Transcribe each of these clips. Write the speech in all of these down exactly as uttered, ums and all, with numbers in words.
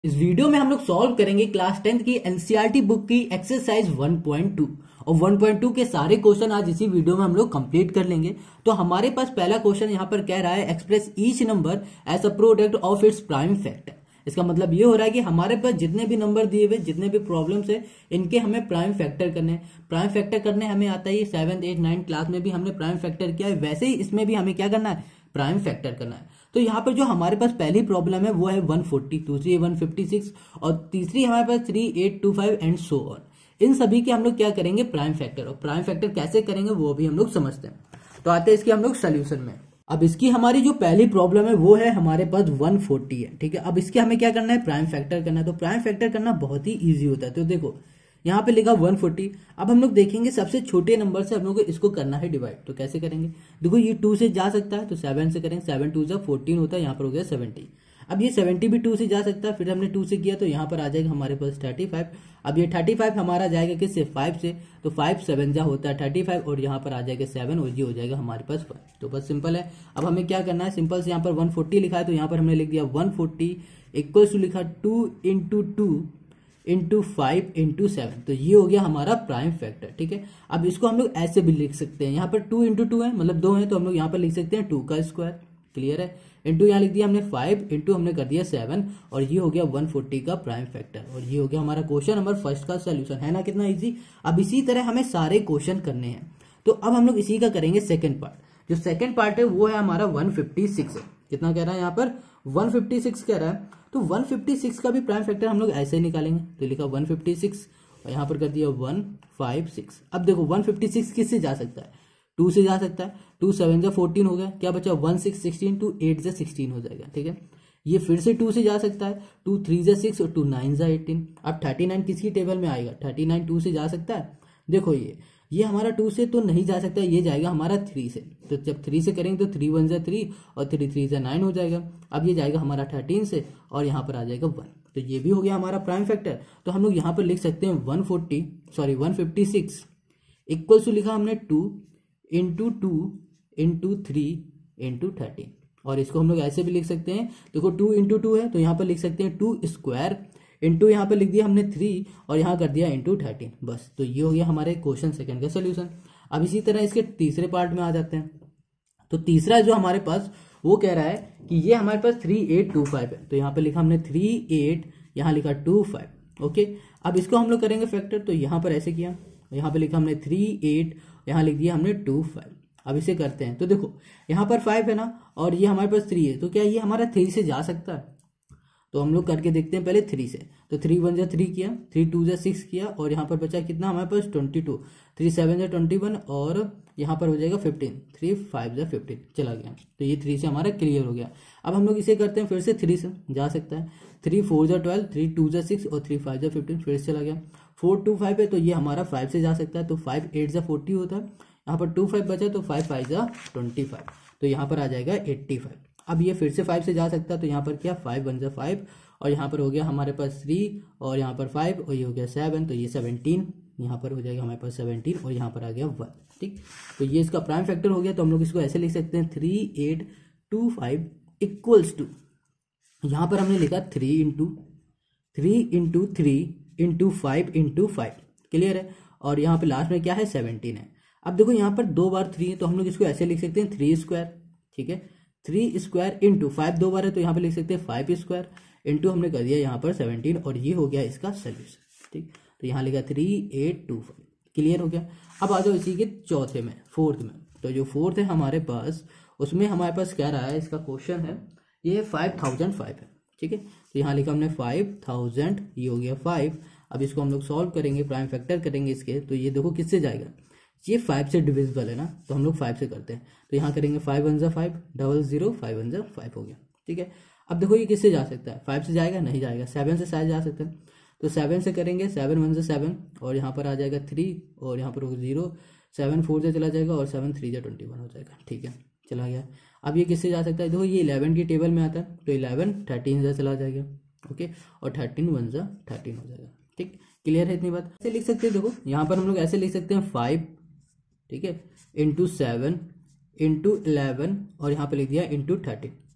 इस वीडियो में हम लोग सॉल्व करेंगे क्लास टेंथ की एनसीईआरटी बुक की एक्सरसाइज वन पॉइंट टू और वन पॉइंट टू के सारे क्वेश्चन आज इसी वीडियो में हम लोग कंप्लीट कर लेंगे। तो हमारे पास पहला क्वेश्चन यहाँ पर कह रहा है express each number as a product of its prime factor. इसका मतलब ये हो रहा है कि हमारे पास जितने भी नंबर दिए हुए जितने भी प्रॉब्लम्स है इनके हमें प्राइम फैक्टर करने हैं। प्राइम फैक्टर करने हमें आता है सेवंथ एट नाइन्थ क्लास में भी हमने प्राइम फैक्टर किया है, वैसे ही इसमें भी हमें क्या करना है, प्राइम फैक्टर करना है। तो यहाँ पर जो हमारे पास पहली प्रॉब्लम है वो है वन फोर्टी, दूसरी है वन फिफ्टी सिक्स और तीसरी हमारे पास three eight two five and so on. इन सभी के हम लोग क्या करेंगे, प्राइम फैक्टर। और प्राइम फैक्टर कैसे करेंगे वो भी हम लोग समझते हैं। तो आते हैं इसके हम लोग सोल्यूशन में। अब इसकी हमारी जो पहली प्रॉब्लम है वो है हमारे पास वन फोर्टी है, ठीक है। अब इसके हमें क्या करना है, प्राइम फैक्टर करना है। तो प्राइम फैक्टर करना बहुत ही इजी होता है। तो देखो यहाँ पे लिखा वन फोर्टी। अब हम लोग देखेंगे सबसे छोटे नंबर से हम लोग को इसको करना है डिवाइड। तो कैसे करेंगे, देखो ये टू से जा सकता है तो सेवन से करेंगे, सेवन टू से फोर्टीन होता है, यहाँ पर हो गया सेवेंटी। अब ये सेवेंटी भी टू से जा सकता है, फिर हमने टू से किया तो यहाँ पर आ जाएगा हमारे पास थर्टी फाइव। अब ये थर्टी फाइव हमारा जाएगा किससे, फाइव से, तो फाइव सेवन जा होता है थर्टी फाइव और यहाँ पर आ जाएगा सेवन और ये हो जाएगा हमारे पास फाइव। तो बस सिंपल है। अब हमें क्या करना है, सिंपल से यहाँ पर वन फोर्टी लिखा है तो यहाँ पर हमने लिख दिया वन फोर्टी इक्वल टू लिखा two into two into five into seven. तो ये हो गया हमारा प्राइम फैक्टर, ठीक है। अब इसको हम लोग ऐसे भी लिख सकते हैं, यहाँ पर टू इंटू टू है मतलब दो है तो हम लोग यहाँ पर लिख सकते हैं टू का स्क्वायर, क्लियर है। इंटू यहाँ लिख दिया हमने फाइव इंटू हमने कर दिया सेवन और ये हो गया वन फोर्टी का प्राइम फैक्टर। और ये हो गया हमारा क्वेश्चन नंबर फर्स्ट का सोल्यूशन, है ना कितना इजी। अब इसी तरह हमें सारे क्वेश्चन करने हैं। तो अब हम लोग इसी का करेंगे सेकेंड पार्ट। जो सेकेंड पार्ट है वो है हमारा वन फिफ्टी सिक्स है। कितना कह रहा है यहाँ पर, वन फिफ्टी सिक्स कह रहा है। तो वन फिफ्टी सिक्स का भी प्राइम फैक्टर हम लोग ऐसे ही निकालेंगे। तो लिखा वन फिफ्टी सिक्स और यहाँ पर कर दिया वन फिफ्टी सिक्स। अब देखो वन फिफ्टी सिक्स किससे जा सकता है, टू से जा सकता है। टू सेवन जा फोर्टीन हो गया, क्या बचा one six sixteen, two eight जा सिक्सटीन हो जाएगा, ठीक है। ये फिर से टू से जा सकता है, टू थ्री जा सिक्स और टू नाइन जा एटीन। अब थर्टी नाइन किसकी टेबल में आएगा, थर्टी नाइन टू से जा सकता है। देखो ये ये हमारा टू से तो नहीं जा सकता, ये जाएगा हमारा थ्री से। तो जब थ्री से करेंगे तो थ्री वन जा थ्री और थ्री थ्री जा नाइन हो जाएगा। अब ये जाएगा हमारा थर्टीन से और यहाँ पर आ जाएगा वन। तो ये भी हो गया हमारा प्राइम फैक्टर। तो हम लोग यहाँ पर लिख सकते हैं one forty sorry one fifty six equal to लिखा हमने two into two into three into thirteen. और इसको हम लोग ऐसे भी लिख सकते हैं, देखो टू इंटू टू है तो यहाँ पर लिख सकते हैं टू स्क्वायर इंटू यहाँ पर लिख दिया हमने थ्री और यहाँ कर दिया इंटू थर्टीन। बस, तो ये हो गया हमारे क्वेश्चन सेकंड का सोल्यूशन। अब इसी तरह इसके तीसरे पार्ट में आ जाते हैं। तो तीसरा जो हमारे पास वो कह रहा है कि ये हमारे पास थ्री एट टू फाइव है। तो यहाँ पर लिखा हमने थ्री एट, यहाँ लिखा टू फाइव, ओके। अब इसको हम लोग करेंगे फैक्टर। तो यहाँ पर ऐसे किया, यहाँ पर लिखा हमने थ्री एट, यहाँ लिख दिया हमने टू फाइव। अब इसे करते हैं तो देखो यहाँ पर फाइव है ना और ये हमारे पास थ्री है, तो क्या ये हमारा थ्री से जा सकता है। तो हम लोग करके देखते हैं पहले थ्री से। तो थ्री वन जा थ्री किया, थ्री टू जा सिक्स किया और यहाँ पर बचा कितना हमारे पास ट्वेंटी टू, थ्री सेवन जा ट्वेंटी वन और यहाँ पर हो जाएगा फिफ्टीन, थ्री फाइव जा फिफ्टीन चला गया। तो ये थ्री से हमारा क्लियर हो गया। अब हम लोग इसे करते हैं फिर से, थ्री से जा सकता है, थ्री फोर जा ट्वेल्व, थ्री टू जा सिक्स और थ्री फाइव जा फिफ्टीन फिर से चला गया। फोर टू फाइव है तो ये हमारा फाइव से जा सकता है, तो फाइव एट जा फोर्टी होता है। यहाँ पर टू फाइव बचा तो फाइव फाइव जा ट्वेंटी फाइव, तो यहाँ पर आ जाएगा एट्टी फाइव। अब ये फिर से फाइव से जा सकता है तो यहाँ पर क्या फाइव वन जा फाइव और यहाँ पर हो गया हमारे पास थ्री और यहाँ पर फाइव और ये हो गया सेवन, तो ये सेवनटीन, यहाँ पर हो जाएगा हमारे पास सेवनटीन और यहाँ पर आ गया वन, ठीक। तो ये इसका प्राइम फैक्टर हो गया। तो हम लोग इसको ऐसे लिख सकते हैं three eight two five equals to, यहाँ पर हमने लिखा three into three into three into five into five, clear है। और यहाँ पे लास्ट में क्या है, सेवनटीन है। अब देखो यहाँ पर दो बार थ्री है तो हम लोग इसको ऐसे लिख सकते हैं थ्री स्क्वायर, ठीक है। थ्री स्क्वायर इंटू फाइव दो बार है तो यहाँ पे लिख सकते हैं फाइव स्क्वायर इंटू हमने कर दिया यहाँ पर सेवनटीन और ये हो गया इसका सोल्यूशन, ठीक। तो यहाँ लिखा three eight two five, clear हो गया। अब आ जाओ इसी के चौथे में, फोर्थ में। तो जो फोर्थ है हमारे पास उसमें हमारे पास कह रहा है, इसका क्वेश्चन है ये फाइव थाउजेंड फाइव है, ठीक है। तो यहाँ लिखा हमने फाइव थाउजेंड, ये हो गया फाइव। अब इसको हम लोग सॉल्व करेंगे, प्राइम फैक्टर करेंगे इसके। तो ये देखो किससे जाएगा, ये फाइव से डिविजिबल है ना, तो हम लोग फाइव से करते हैं। तो यहाँ करेंगे फाइव वन जा five, double zero five one जा फाइव हो गया, ठीक है। अब देखो ये किससे जा सकता है, फाइव से जाएगा, नहीं जाएगा। सेवन से शायद जा सकता है, तो सेवन से करेंगे, सेवन वन से सेवन और यहाँ पर आ जाएगा थ्री और यहाँ पर जीरो, सेवन फोर से चला जाएगा और सेवन थ्री जा ट्वेंटी वन हो जाएगा, ठीक है, चला गया। अब ये किससे जा सकता है, देखो ये इलेवन की टेबल में आता है तो इलेवन थर्टीन से चला जाएगा, ओके, और थर्टीन वन जा थर्टीन हो जाएगा, ठीक, क्लियर है इतनी बात। ऐसे लिख सकते हैं, देखो यहाँ पर हम लोग ऐसे लिख सकते हैं फाइव, ठीक है, इंटू सेवन इंटू इलेवन और यहाँ पे लिख दिया इंटू थर्टीन,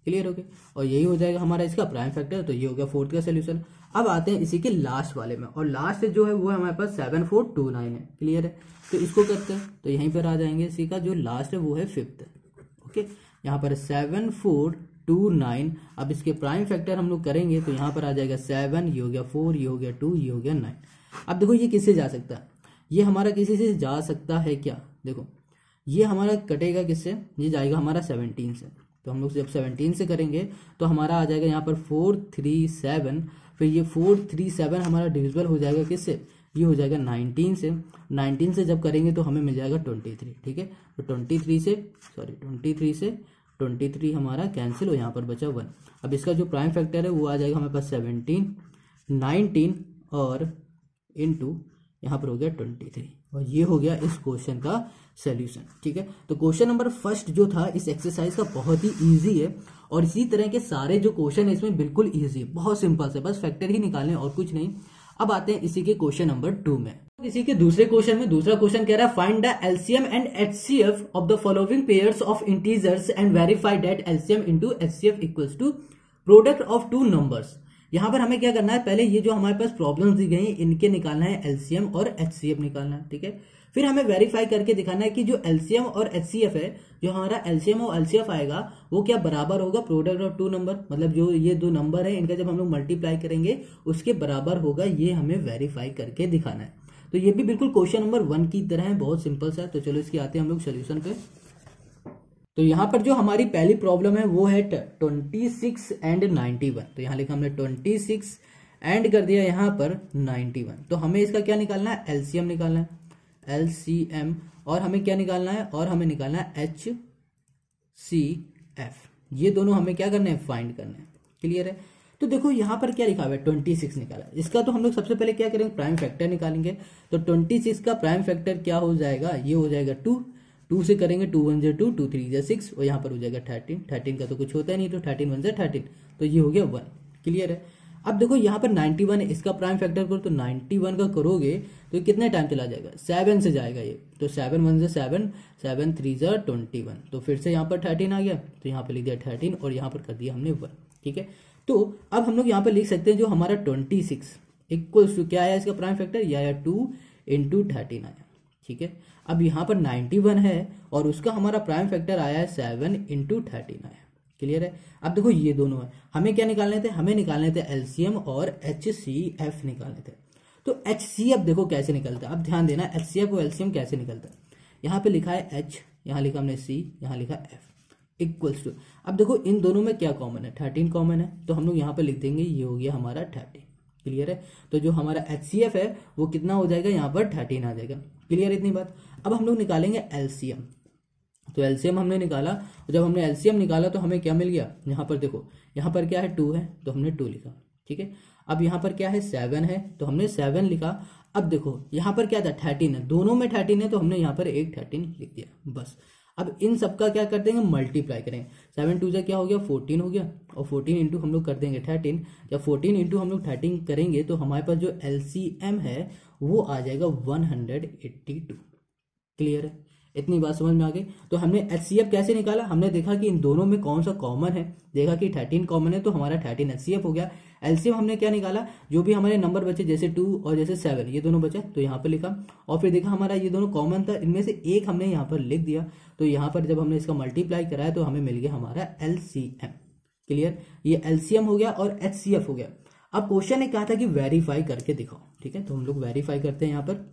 क्लियर हो गया, और यही हो जाएगा हमारा इसका प्राइम फैक्टर। तो ये हो गया फोर्थ का सोल्यूशन। अब आते हैं इसी के लास्ट वाले में, और लास्ट जो है वो हमारे पास सेवन फोर टू नाइन है। क्लियर है, तो इसको करते हैं, तो यहीं पर आ जाएंगे। इसी का जो लास्ट है वो है फिफ्थ। ओके, यहाँ पर सेवन फोर टू नाइन। अब इसके प्राइम फैक्टर हम लोग करेंगे तो यहाँ पर आ जाएगा सेवन, ये हो गया फोर, ये हो गया टू, ये हो गया नाइन। अब देखो ये किससे जा सकता है, ये हमारा किसी से जा सकता है क्या, देखो ये हमारा कटेगा किससे, ये जाएगा हमारा सेवनटीन से। तो हम लोग जब सेवनटीन से करेंगे तो हमारा आ जाएगा यहाँ पर फोर थ्री सेवन, फिर ये फोर थ्री सेवन हमारा डिविजिबल हो जाएगा किससे, ये हो जाएगा नाइनटीन से। नाइनटीन से जब करेंगे तो हमें मिल जाएगा ट्वेंटी थ्री। ठीक है, तो ट्वेंटी थ्री से सॉरी ट्वेंटी थ्री से ट्वेंटी थ्री हमारा कैंसिल हो, यहाँ पर बचा वन। अब इसका जो प्राइम फैक्टर है वो आ जाएगा हमारे पास सेवनटीन, नाइनटीन और इनटू यहाँ पर हो गया ट्वेंटी थ्री, और ये हो गया इस क्वेश्चन का सॉल्यूशन। ठीक है, तो क्वेश्चन नंबर फर्स्ट जो था इस एक्सरसाइज का बहुत ही इजी है, और इसी तरह के सारे जो क्वेश्चन है इसमें बिल्कुल इजी है, बहुत सिंपल से, बस फैक्टर ही निकालने और कुछ नहीं। अब आते हैं इसी के क्वेश्चन नंबर टू में। इसी के दूसरे क्वेश्चन में दूसरा क्वेश्चन कह रहा है find the LCM and HCF of the following pairs of integers and verify that LCM into HCF equals to product of two numbers. यहाँ पर हमें क्या करना है, पहले ये जो हमारे पास प्रॉब्लम्स दी गई इनके निकालना है एलसीएम और एचसीएफ निकालना है। ठीक है, फिर हमें वेरीफाई करके दिखाना है कि जो एलसीएम और एचसीएफ है, जो हमारा एलसीएम और एचसीएफ आएगा वो क्या बराबर होगा प्रोडक्ट ऑफ टू नंबर, मतलब जो ये दो नंबर है इनका जब हम लोग मल्टीप्लाई करेंगे उसके बराबर होगा, ये हमें वेरीफाई करके दिखाना है। तो ये भी बिल्कुल क्वेश्चन नंबर वन की तरह है, बहुत सिंपल सा है। तो चलो इसके आते हैं हम लोग सोल्यूशन पे। तो यहाँ पर जो हमारी पहली प्रॉब्लम है वो है twenty six and ninety one. तो यहाँ लिखा हमने ट्वेंटी सिक्स एंड कर दिया यहाँ पर नाइन्टी वन। तो हमें इसका क्या निकालना है, एलसीएम निकालना है, एलसीएम, और हमें क्या निकालना है, और हमें निकालना है एच सी एफ। ये दोनों हमें क्या करना है, फाइंड करना है। क्लियर है, तो देखो यहाँ पर क्या लिखा हुआ है, ट्वेंटी सिक्स निकाला। इसका तो हम लोग सबसे पहले क्या करेंगे, प्राइम फैक्टर निकालेंगे। तो ट्वेंटी सिक्स का प्राइम फैक्टर क्या हो जाएगा, ये हो जाएगा टू। टू से करेंगे, टू वन जो टू, टू थ्री जो सिक्स, और यहाँ पर हो जाएगा थर्टीन। थर्टीन का तो कुछ होता नहीं, तो थर्टीन वन जो थर्टीन, तो ये हो गया वन। क्लियर है, अब देखो यहाँ पर नाइन्टी वन है, इसका प्राइम फैक्टर करो तो नाइन्टी वन का करोगे तो कितने टाइम चला जाएगा, सेवन से जाएगा ये। तो सेवन वन से सेवन, सेवन थ्री जो ट्वेंटी वन, तो फिर से यहाँ पर थर्टीन आ गया, तो यहाँ पर लिख दिया थर्टीन और यहाँ पर कर दिया हमने वन। ठीक है, तो अब हम लोग यहाँ पर लिख सकते हैं जो हमारा ट्वेंटी सिक्स इक्वल्स टू क्या आया इसका प्राइम फैक्टर, या आया टू इंटू थर्टीन आया। ठीक है, अब यहाँ पर नाइन्टी वन है और उसका हमारा प्राइम फैक्टर आया है सेवन इंटू थर्टीन आया। क्लियर है, अब देखो ये दोनों है, हमें क्या निकालने थे, हमें निकालने थे एलसीएम और एचसीएफ निकालने थे। तो एचसीएफ देखो कैसे निकलता है, अब ध्यान देना एचसीएफ और एलसीएम कैसे निकलता है। यहाँ पे लिखा है एच, यहाँ लिखा हमने सी, यहाँ लिखा एफ इक्वल्स टू। अब देखो इन दोनों में क्या कॉमन है, थर्टीन कॉमन है, तो हम लोग यहाँ पे लिख देंगे ये हो गया हमारा थर्टीन। क्लियर है, तो जो हमारा एचसीएफ है वो कितना हो जाएगा, यहाँ पर थर्टीन आ जाएगा। क्लियर इतनी बात। अब हम लोग निकालेंगे एलसीएम। तो एलसीएम हमने निकाला, जब हमने एलसीएम निकाला तो हमें क्या मिल गया, यहाँ पर देखो यहाँ पर क्या है टू है, तो हमने टू लिखा। ठीक है, अब यहाँ पर क्या है सेवन है, तो हमने सेवन लिखा। अब देखो यहाँ पर क्या था, थर्टीन है, दोनों में थर्टीन है, तो हमने यहाँ पर एक थर्टीन लिख दिया बस। अब इन सबका क्या कर देंगे, मल्टीप्लाई करेंगे। सेवन टू से क्या हो गया, फोर्टीन हो गया, और फोर्टीन इंटू हम लोग कर देंगे थर्टीन। जब फोर्टीन इंटू हम लोग थर्टीन करेंगे तो हमारे पास जो एलसीएम है वो आ जाएगा one hundred eighty two. Clear है, इतनी बात समझ में आ गई। तो हमने एचसीएफ कैसे निकाला, हमने देखा कि इन दोनों में कौन सा कॉमन है, देखा कि थर्टीन कॉमन है, तो हमारा थर्टीन एचसीएफ हो गया। एलसीएम हमने क्या निकाला, जो भी हमारे नंबर बचे जैसे टू और जैसे सेवन, ये दोनों बचे तो यहाँ पर लिखा, और फिर देखा हमारा ये दोनों कॉमन था, इनमें से एक हमने यहाँ पर लिख दिया। तो यहाँ पर जब हमने इसका मल्टीप्लाई कराया तो हमें मिल गया हमारा एलसीएम। क्लियर, ये एलसीएम हो गया और एचसीएफ हो गया। अब क्वेश्चन ने कहा था कि वेरीफाई करके दिखाओ। ठीक है, तो हम लोग वेरीफाई करते हैं। यहाँ पर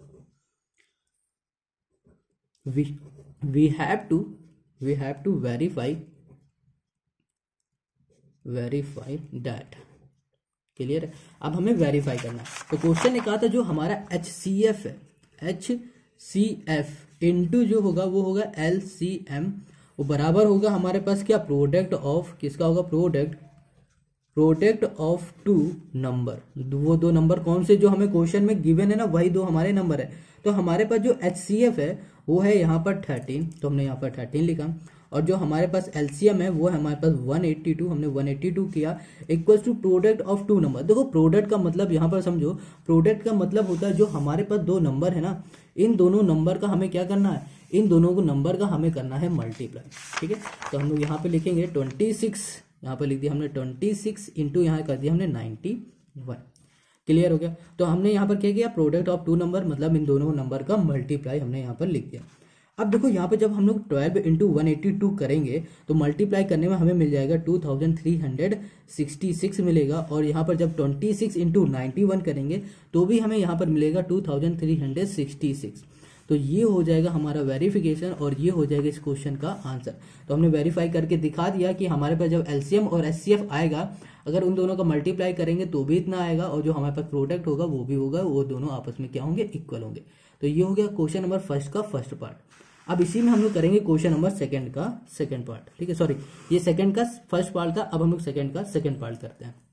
we we have to we have to verify verify that। Clear है, अब हमें वेरीफाई करना है। तो क्वेश्चन ने कहा था जो हमारा एच सी एफ है, एच सी एफ इंटू जो होगा वो होगा एल सी एम, वो बराबर होगा हमारे पास क्या, प्रोडक्ट ऑफ, किसका होगा, product product of two number. वो दो नंबर कौन से जो हमें क्वेश्चन में गिवन है ना, वही दो हमारे नंबर है। तो हमारे पास जो एच सी एफ है वो है यहाँ पर थर्टीन, तो हमने यहाँ पर थर्टीन लिखा, और जो हमारे पास एलसीएम है वो है हमारे पास वन एट्टी टू, हमने वन एट्टी टू किया equals to product of two number. देखो प्रोडक्ट का मतलब यहाँ पर समझो, प्रोडक्ट का मतलब होता है जो हमारे पास दो नंबर है ना, इन दोनों नंबर का हमें क्या करना है, इन दोनों को नंबर का हमें करना है मल्टीप्लाई। ठीक है, तो हम लोग यहाँ पे लिखेंगे ट्वेंटी सिक्स यहाँ पर लिख दिया हमने ट्वेंटी सिक्स इंटू यहाँ कर दिया हमने नाइन्टी वन। क्लियर हो गया। तो हमने यहाँ पर क्या किया, प्रोडक्ट ऑफ टू नंबर मतलब इन दोनों नंबर का मल्टीप्लाई हमने यहाँ पर लिख दिया। अब देखो यहाँ पे जब हम लोग twelve into one eighty two करेंगे तो मल्टीप्लाई करने में हमें मिल जाएगा two thousand three hundred sixty six मिलेगा, और यहाँ पर जब twenty six into ninety one करेंगे तो भी हमें यहाँ पर मिलेगा two thousand three hundred sixty six. तो ये हो जाएगा हमारा वेरिफिकेशन और ये हो जाएगा इस क्वेश्चन का आंसर। तो हमने वेरीफाई करके दिखा दिया कि हमारे पास जब एलसीएम और एचसीएफ आएगा, अगर उन दोनों का मल्टीप्लाई करेंगे तो भी इतना आएगा, और जो हमारे पास प्रोडक्ट होगा वो भी होगा, वो दोनों आपस में क्या होंगे, इक्वल होंगे। तो ये हो गया क्वेश्चन नंबर फर्स्ट का फर्स्ट पार्ट। अब इसी में हम लोग करेंगे क्वेश्चन नंबर सेकंड का सेकंड पार्ट। ठीक है, सॉरी ये सेकंड का फर्स्ट पार्ट था, अब हम लोग सेकंड का सेकंड पार्ट करते हैं।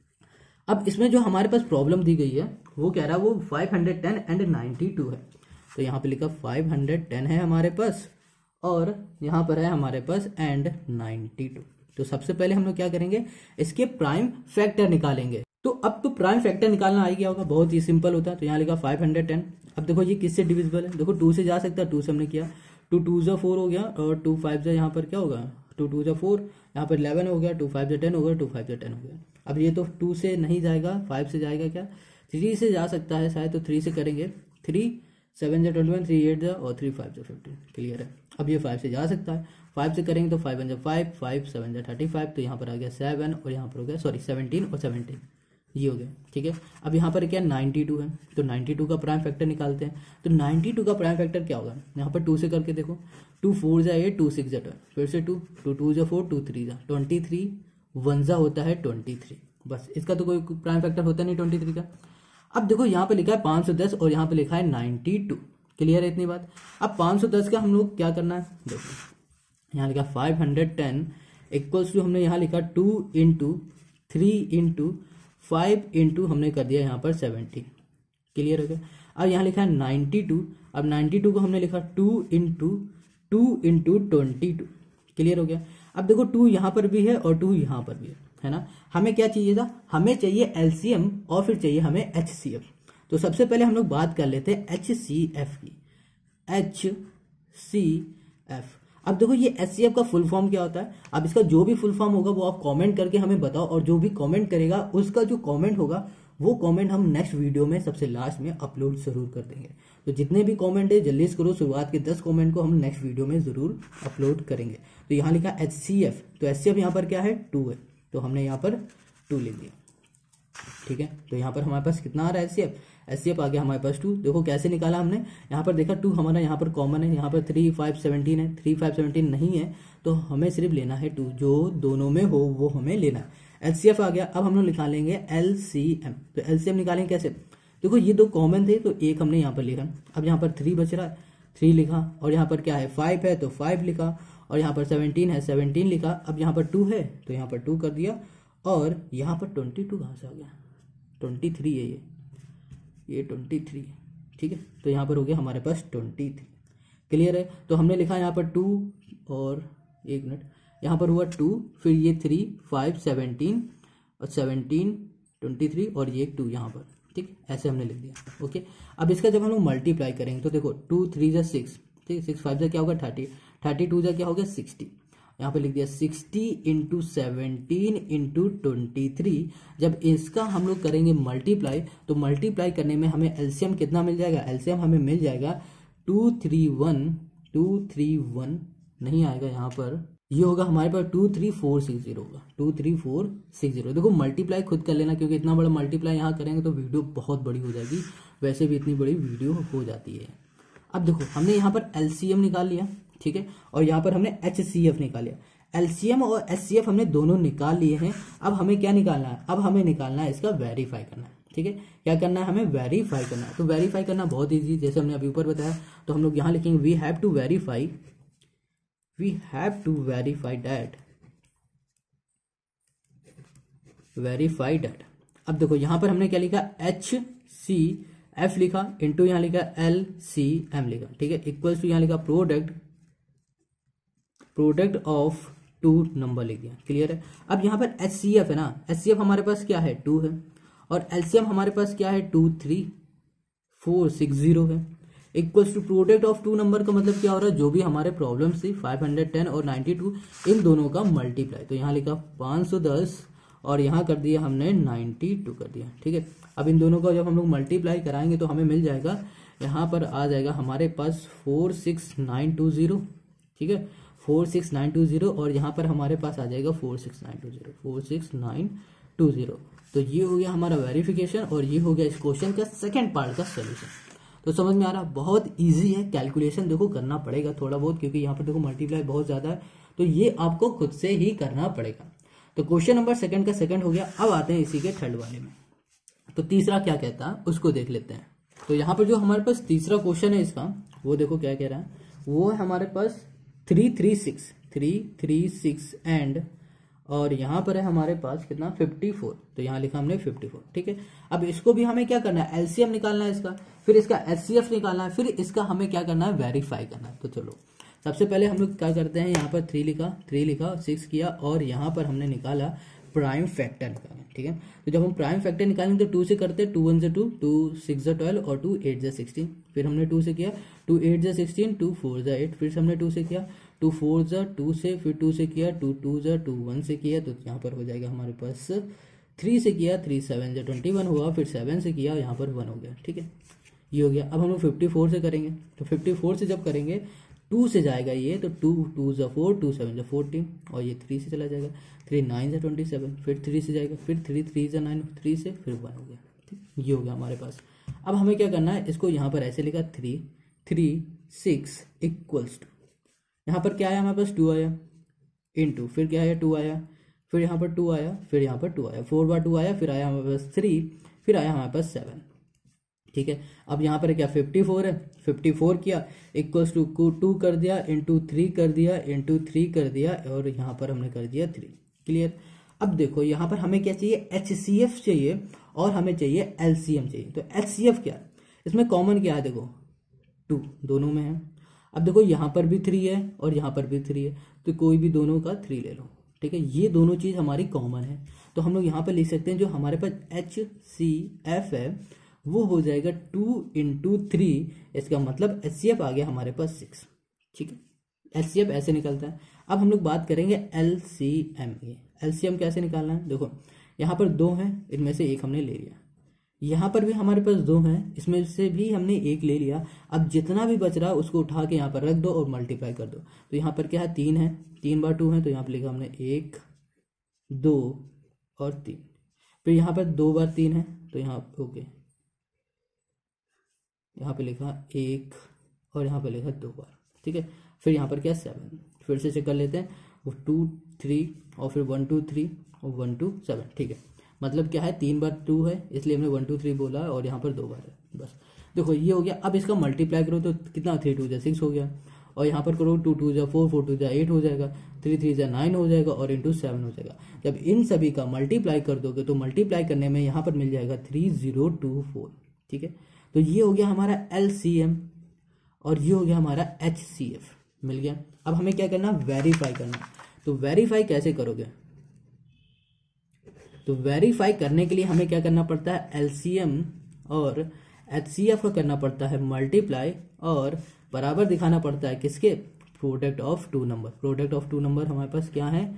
अब इसमें जो हमारे पास प्रॉब्लम दी गई है वो कह रहा है वो five hundred ten and ninety two है। तो यहाँ पे लिखा फाइव हंड्रेड टेन है हमारे पास और यहाँ पर है हमारे पास एंड नाइन्टी टू। तो सबसे पहले हम लोग क्या करेंगे, इसके प्राइम फैक्टर निकालेंगे। तो अब तो प्राइम फैक्टर निकालना आ गया होगा, बहुत ही सिंपल होता है। तो यहाँ लिखा फाइव हंड्रेड टेन। अब देखो ये किससे डिविजिबल है, देखो टू से जा सकता है, टू से हमने किया, टू टू जो फोर हो गया और टू फाइव जो यहाँ पर क्या होगा, टू टू जो फोर, यहाँ पर इलेवन हो गया, टू फाइव जो टेन हो गया, टू फाइव जो टेन हो गया। अब ये तो टू से नहीं जाएगा, फाइव से जाएगा, क्या थ्री से जा सकता है शायद, तो थ्री से करेंगे, थ्री सेवन जो ट्वेंटी वन, थ्री एट जो और थ्री फाइव जो फिफ्टीन। क्लियर है। अब ये फाइव से जा सकता है, फाइव से करेंगे तो फाइव वन जो फाइव, फाइव सेवन जो थर्टी फाइव, तो यहाँ पर आ गया सेवन और यहाँ पर हो गया सॉरी सेवनटीन और सेवनटीन, ये हो गया। ठीक है, अब यहाँ पर क्या नाइन्टी टू है, तो नाइन्टी टू का प्राइम फैक्टर निकालते हैं। तो नाइन्टी टू का प्राइम फैक्टर क्या होगा, यहाँ पर टू से करके देखो, टू फोर जा एट, टू सिक्स जा ट्वेल्व, फिर से टू, टू टू जा फोर, टू थ्री जा ट्वेंटी थ्री, वन जा होता है ट्वेंटी थ्री, बस इसका तो कोई प्राइम फैक्टर होता नहीं ट्वेंटी थ्री का। अब देखो यहाँ पे लिखा है पाँच सौ दस और यहाँ पे लिखा है नाइन्टी टू। क्लियर है इतनी बात। अब पाँच सौ दस का हम लोग क्या करना है, देखो यहाँ लिखा five hundred ten equals to, हमने यहाँ लिखा two into three into five into हमने कर दिया यहाँ पर सेवेंटी। क्लियर हो गया। अब यहाँ लिखा है नाइन्टी टू, अब नाइन्टी टू को हमने लिखा two into two into twenty two. Clear हो गया। अब देखो टू यहाँ पर भी है और टू यहाँ पर भी है, है ना। हमें क्या चाहिए था, हमें चाहिए एलसीएम और फिर चाहिए हमें एचसीएफ। तो सबसे पहले हम लोग बात कर लेते हैं एच सी एफ की, एच सी एफ। अब देखो ये एच सी एफ का फुल फॉर्म क्या होता है, अब इसका जो भी फुल फॉर्म होगा वो आप कमेंट करके हमें बताओ, और जो भी कमेंट करेगा उसका जो कमेंट होगा वो कमेंट हम नेक्स्ट वीडियो में सबसे लास्ट में अपलोड जरूर कर देंगे। तो जितने भी कमेंट है जल्दी से करो, शुरुआत के दस कमेंट को हम नेक्स्ट वीडियो में जरूर अपलोड करेंगे। तो यहाँ लिखा एच सी एफ, तो एच सी एफ यहाँ पर क्या है, टू है, तो हमने यहाँ पर टू लिख दिया। ठीक है, तो यहाँ पर हमारे पास कितना आ रहा है H C F, H C F आ गया हमारे पास टू। देखो कैसे निकाला हमने, यहाँ पर देखा टू हमारा यहाँ पर कॉमन है, यहाँ पर थ्री फाइव सेवनटीन है, थ्री फाइव सेवनटीन नहीं है, तो हमें सिर्फ लेना है टू, जो दोनों में हो वो हमें लेना है। एच सी एफ आ गया। अब हम लोग निकालेंगे एल सी एम। तो एल सी एम निकालेंगे कैसे, देखो ये दो कॉमन थे तो एक हमने यहाँ पर लिखा, अब यहाँ पर थ्री बच रहा है, थ्री लिखा, और यहाँ पर क्या है फाइव है तो फाइव लिखा, और यहाँ पर सेवनटीन है सेवनटीन लिखा। अब यहाँ पर टू है तो यहाँ पर टू कर दिया, और यहाँ पर ट्वेंटी टू कहाँ से आ गया, ट्वेंटी थ्री है ये ये ट्वेंटी थ्री है। ठीक है, तो यहाँ पर हो गया हमारे पास ट्वेंटी थ्री। क्लियर है। तो हमने लिखा यहाँ पर टू और एक मिनट यहाँ पर हुआ टू, फिर ये थ्री फाइव सेवनटीन और सेवनटीन ट्वेंटी थ्री और ये टू यहाँ पर। ठीक, ऐसे हमने लिख दिया। ओके, अब इसका जब हम लोग मल्टीप्लाई करेंगे तो देखो टू थ्री जा सिक्स, ठीक, सिक्स फाइव जा क्या होगा थर्टी, थर्टी टू जा क्या होगा सिक्सटी, यहाँ पे लिख दिया sixty into seventeen into twenty three. जब इसका हम लोग करेंगे मल्टीप्लाई, तो मल्टीप्लाई करने में हमें एलसीएम कितना मिल जाएगा, एलसीएम हमें मिल जाएगा two three one, two three one नहीं आएगा यहाँ पर, ये होगा हमारे पास two three four six zero होगा, two three four six zero. देखो मल्टीप्लाई खुद कर लेना, क्योंकि इतना बड़ा मल्टीप्लाई यहाँ करेंगे तो वीडियो बहुत बड़ी हो जाएगी, वैसे भी इतनी बड़ी वीडियो हो जाती है। अब देखो हमने यहाँ पर एलसीएम निकाल लिया, ठीक है, और यहाँ पर हमने एचसीएफ निकाल लिया। एलसीएम और एचसीएफ हमने दोनों निकाल लिए हैं। अब हमें क्या निकालना है, अब हमें निकालना है इसका वेरीफाई करना है। ठीक है, क्या करना है, हमें वेरीफाई करना है। तो वेरीफाई करना बहुत इजी, जैसे हमने अभी ऊपर बताया। तो हम लोग यहाँ लिखेंगे we have to verify, we have to verify that, verify that. अब देखो यहाँ पर हमने क्या लिखा, एच सी एफ लिखा, इंटू यहाँ लिखा एल सी एम लिखा। ठीक है, इक्वल्स टू यहाँ लिखा product, product of two number लिख दिया। क्लियर है। अब यहाँ पर एच सी एफ है ना, एच सी एफ हमारे पास क्या है, टू है, और एलसीएम हमारे पास क्या है, two three four six zero है। Equals to product of two number का मतलब क्या हो रहा है, जो भी हमारे प्रॉब्लम थी फाइव हंड्रेड टेन और नाइन्टी टू, इन दोनों का मल्टीप्लाई। तो यहाँ लिखा पाँच सौ दस और यहाँ कर दिया हमने नाइन्टी टू कर दिया, ठीक है। अब इन दोनों का जब हम लोग मल्टीप्लाई कराएंगे तो हमें मिल जाएगा, यहाँ पर आ जाएगा हमारे पास four six nine two zero, ठीक है, four six nine two zero, और यहाँ पर हमारे पास आ जाएगा four six nine two zero, four six nine two zero. तो ये हो गया हमारा वेरिफिकेशन और ये हो गया इस क्वेश्चन का सेकंड पार्ट का सोल्यूशन। तो समझ में आ रहा, बहुत इजी है, कैलकुलेशन देखो करना पड़ेगा थोड़ा बहुत, क्योंकि यहाँ पर देखो मल्टीप्लाई बहुत ज्यादा है, तो ये आपको खुद से ही करना पड़ेगा। तो क्वेश्चन नंबर सेकंड का सेकंड हो गया। अब आते हैं इसी के थर्ड वाले में। तो तीसरा क्या कहता है उसको देख लेते हैं। तो यहाँ पर जो हमारे पास तीसरा क्वेश्चन है इसका, वो देखो क्या कह रहा है, वो है हमारे पास three three six three three six and, और यहाँ पर है हमारे पास कितना फिफ्टी फोर। तो यहाँ लिखा हमने फिफ्टी फोर, ठीक है। अब इसको भी हमें क्या करना है, एलसीएम निकालना है इसका, फिर इसका एचसीएफ निकालना है, फिर इसका हमें क्या करना है, वेरीफाई करना है। तो चलो सबसे पहले हम लोग क्या करते हैं, यहाँ पर थ्री लिखा थ्री लिखा सिक्स किया और यहाँ पर हमने निकाला प्राइम फैक्टर निकाला, ठीक है। तो जब हम प्राइम फैक्टर निकालेंगे तो टू से करते हैं, टू वन से टू, टू सिक्स जा ट्वेल्व और टू एट जा सिक्सटीन। फिर हमने टू से किया, टू एट जा सिक्सटीन, टू फोर जा एट, फिर हमने टू से किया, टू फोर जा टू से, फिर टू से किया, टू टू जा टू वन से किया, तो यहाँ पर हो जाएगा हमारे पास थ्री से किया, थ्री सेवन जा ट्वेंटी वन हुआ, फिर सेवन से किया, यहाँ पर वन हो गया, ठीक है, ये हो गया। अब हम लोग फिफ्टी फोर से करेंगे, तो फिफ्टी फोर से जब करेंगे टू से जाएगा ये, तो टू टू जा फोर, टू सेवन जा फोर्टीन, और ये थ्री से चला जाएगा, थ्री नाइन जा ट्वेंटी सेवन, फिर थ्री से जाएगा, फिर थ्री थ्री जा नाइन, थ्री से फिर वन हो गया, ठीक, ये हो गया हमारे पास। अब हमें क्या करना है, इसको यहाँ पर ऐसे लिखा three three six equals to, यहाँ पर क्या आया हमारे पास, टू आया, इन टू, फिर क्या आया, टू आया, फिर यहाँ पर टू आया, फिर यहाँ पर टू आया, फोर बार टू आया, फिर आया हमारे पास थ्री, फिर आया हमारे पास सेवन, ठीक है। अब यहाँ पर क्या फिफ्टी फोर है, फिफ्टी फोर किया इक्वल्स टू टू कर दिया, इंटू थ्री कर दिया, इंटू थ्री कर दिया, और यहाँ पर हमने कर दिया थ्री, क्लियर। अब देखो यहाँ पर हमें क्या चाहिए, एच सी एफ चाहिए और हमें चाहिए एल सी एम चाहिए। तो एच सी एफ क्या है, इसमें कॉमन क्या है, देखो टू दोनों में है। अब देखो यहाँ पर भी थ्री है और यहाँ पर भी थ्री है, तो कोई भी दोनों का थ्री ले लो, ठीक है, ये दोनों चीज हमारी कॉमन है। तो हम लोग यहाँ पर लिख सकते हैं जो हमारे पास एच सी एफ है वो हो जाएगा टू इंटू थ्री, इसका मतलब एच सी एफ आ गया हमारे पास सिक्स, ठीक है। एच सी एफ ऐसे निकलता है। अब हम लोग बात करेंगे एल सी एम की। एल सी एम कैसे निकालना है, देखो यहाँ पर दो हैं, इनमें से एक हमने ले लिया, यहाँ पर भी हमारे पास दो हैं, इसमें से भी हमने एक ले लिया। अब जितना भी बच रहा है उसको उठा के यहाँ पर रख दो और मल्टीप्लाई कर दो। तो यहाँ पर क्या है, तीन है, तीन बार टू है, तो यहाँ पर लिखा हमने एक, दो और तीन। फिर यहाँ पर दो बार तीन है, तो यहाँ ओके, यहाँ पे लिखा एक और यहाँ पे लिखा दो बार, ठीक है। फिर यहाँ पर क्या सेवन, फिर से चेक कर लेते हैं, वो टू थ्री और फिर वन टू थ्री और वन टू सेवन, ठीक है। मतलब क्या है, तीन बार टू है इसलिए हमने वन टू थ्री बोला और यहाँ पर दो बार है, बस देखो ये हो गया। अब इसका मल्टीप्लाई करो तो कितना, थ्री टू जा सिक्स हो गया, और यहाँ पर करो टू टू जा फोर, फोर टू जा एट हो जाएगा, थ्री थ्री जा नाइन हो जाएगा और इंटू सेवन हो जाएगा। जब इन सभी का मल्टीप्लाई कर दोगे तो मल्टीप्लाई करने में यहाँ पर मिल जाएगा थ्री जीरो टू फोर, ठीक है। तो ये हो गया हमारा एल सी एम और ये हो गया हमारा एच सी एफ, मिल गया। अब हमें क्या करना, वेरीफाई करना। तो वेरीफाई कैसे करोगे, तो वेरीफाई करने के लिए हमें क्या करना पड़ता है, एल सी एम और एच सी एफ का करना पड़ता है मल्टीप्लाई, और बराबर दिखाना पड़ता है किसके, product of two number. Product of two number हमारे पास क्या है,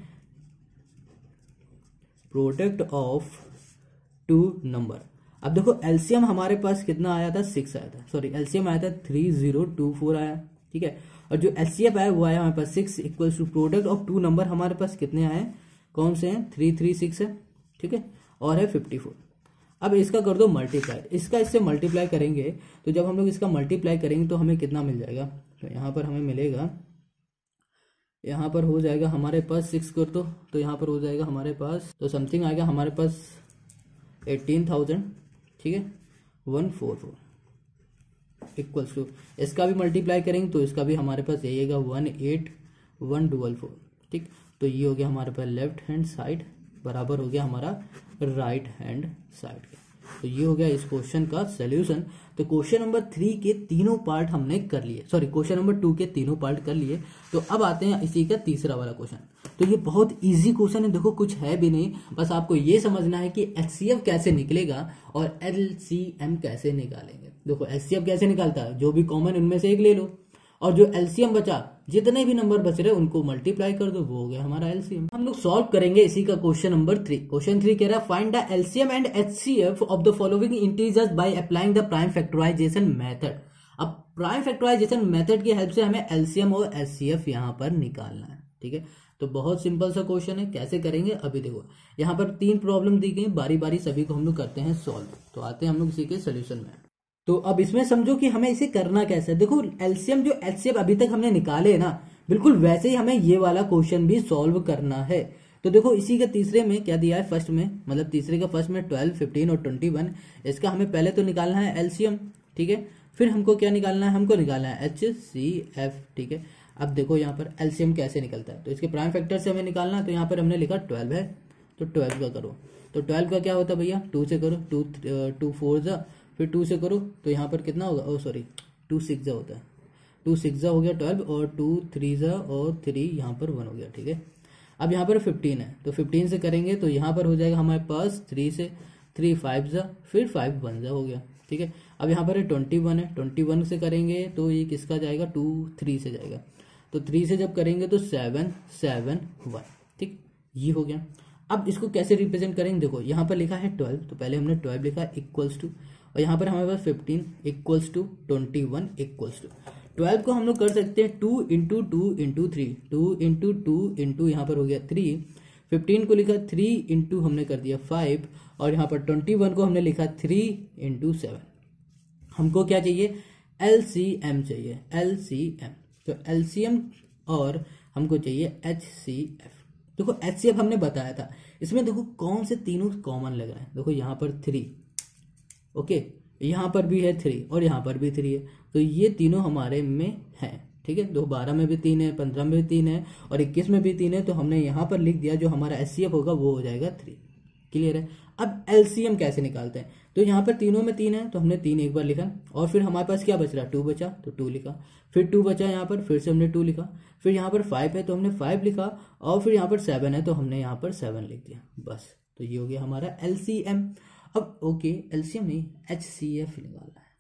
प्रोडक्ट ऑफ टू नंबर। अब देखो एलसीएम हमारे पास कितना आया था, सिक्स आया था, सॉरी एलसीएम आया था थ्री जीरो टू फोर आया, ठीक है। और जो एचसीएफ आया वो आया हमारे पास six equals to product of two number हमारे पास कितने आए, कौन से हैं, थ्री थ्री सिक्स है, ठीक है, और है फिफ्टी फोर। अब इसका कर दो मल्टीप्लाई, इसका इससे मल्टीप्लाई करेंगे तो जब हम लोग इसका मल्टीप्लाई करेंगे तो हमें कितना मिल जाएगा, तो यहाँ पर हमें मिलेगा, यहाँ पर हो जाएगा हमारे पास सिक्स कर दो तो यहाँ पर हो जाएगा हमारे पास, तो समथिंग आएगा हमारे पास एटीन थाउजेंड, ठीक है, one four four equals to, इसका भी मल्टीप्लाई करेंगे तो इसका भी हमारे पास यही आएगा one eight one double four, ठीक। तो ये हो गया हमारे पास लेफ्ट हैंड साइड बराबर हो गया हमारा राइट हैंड साइड के। तो ये हो गया इस क्वेश्चन का सोल्यूशन। तो क्वेश्चन नंबर थ्री के तीनों पार्ट हमने कर लिए, सॉरी क्वेश्चन नंबर टू के तीनों पार्ट कर लिए। तो अब आते हैं इसी का तीसरा वाला क्वेश्चन। तो ये बहुत इजी क्वेश्चन है, देखो कुछ है भी नहीं, बस आपको ये समझना है कि एचसीएफ कैसे निकलेगा और एलसीएम कैसे निकालेंगे। देखो एचसीएफ कैसे निकालता है, जो भी कॉमन उनमें से एक ले लो और जो एलसीएम बचा, जितने भी नंबर बच रहे उनको मल्टीप्लाई कर दो, वो हो गया हमारा एलसीएम। हम लोग सॉल्व करेंगे इसी का question number three. Question three कह रहा है find the LCM and HCF of the following integers by applying the prime factorisation method. अब प्राइम फैक्टराइजेशन मेथड की हेल्प से हमें एलसीएम और एचसीएफ यहाँ पर निकालना है। ठीक है, तो बहुत सिंपल सा क्वेश्चन है, कैसे करेंगे अभी देखो। यहाँ पर तीन प्रॉब्लम दी गई, बारी बारी सभी को हम लोग करते हैं सॉल्व। तो आते हैं हम लोग इसी के सोल्यूशन में। तो अब इसमें समझो कि हमें इसे करना कैसे है। देखो एलसीएम जो एचसीएफ अभी तक हमने निकाले ना, बिल्कुल वैसे ही हमें ये वाला क्वेश्चन भी सॉल्व करना है। तो देखो इसी के तीसरे में क्या दिया है, फर्स्ट में मतलब तीसरे का फर्स्ट में ट्वेल्व, फिफ्टीन और ट्वेंटी वन, इसका हमें पहले तो निकालना है एलसीएम। ठीक है, फिर हमको क्या निकालना है, हमको निकालना है एच सी एफ। ठीक है, अब देखो यहाँ पर एलसीएम कैसे निकलता है, तो इसके प्राइम फैक्टर से हमें निकालना है। तो यहाँ पर हमने लिखा ट्वेल्व है, तो ट्वेल्व का करो। तो ट्वेल्व का क्या होता है भैया, टू से करो, टू टू फोर जा, फिर टू से करो तो यहाँ पर कितना होगा, ओ सॉरी टू सिक्स जा होता है, टू सिक्स जा हो गया ट्वेल्व, और टू थ्री जा और थ्री यहाँ पर वन हो गया। ठीक है, अब यहाँ पर फिफ्टीन है, तो फिफ्टीन से करेंगे तो यहाँ पर हो जाएगा हमारे पास थ्री से, थ्री फाइव जा, फिर फाइव वन जा हो गया। ठीक है, अब यहाँ पर ट्वेंटी वन है, ट्वेंटी वन से करेंगे तो ये किसका जाएगा, टू थ्री से जाएगा, तो थ्री से जब करेंगे तो सेवन सेवन वन। ठीक, ये हो गया। अब इसको कैसे रिप्रेजेंट करेंगे, देखो यहाँ पर लिखा है ट्वेल्व, तो पहले हमने ट्वेल्व लिखा इक्वल्स टू, और यहाँ पर हमारे पास fifteen equals to twenty one equals to, twelve को हम लोग कर सकते हैं two into two into three, two into two into यहाँ पर हो गया थ्री, फिफ्टीन को लिखा थ्री इंटू हमने कर दिया फाइव, और यहाँ पर ट्वेंटी वन को हमने लिखा थ्री इंटू सेवन। हमको क्या चाहिए, एलसीएम चाहिए, एलसीएम। तो एलसीएम और हमको चाहिए एचसीएफ। देखो एचसीएफ हमने बताया था, इसमें देखो कौन से तीनों कॉमन लग रहे हैं। देखो यहाँ पर थ्री, ओके, यहाँ पर भी है थ्री और यहाँ पर भी थ्री है, तो ये तीनों हमारे में है। ठीक है, दो बारह में भी तीन है, पंद्रह में भी तीन है और इक्कीस में भी तीन है, तो हमने यहाँ पर लिख दिया जो हमारा एचसीएफ होगा वो हो जाएगा थ्री। क्लियर है। अब एलसीएम कैसे निकालते हैं, तो यहाँ पर तीनों में तीन है तो हमने तीन एक बार लिखा, और फिर हमारे पास क्या बच रहा, टू बचा तो टू लिखा, फिर टू बचा यहाँ पर, फिर से हमने टू लिखा, फिर यहाँ पर फाइव है तो हमने फाइव लिखा, और फिर यहाँ पर सेवन है तो हमने यहाँ पर सेवन लिख दिया, बस। तो ये हो गया हमारा एलसीएम। अब ओके, एलसीएम नहीं एचसीएफ निकालना है।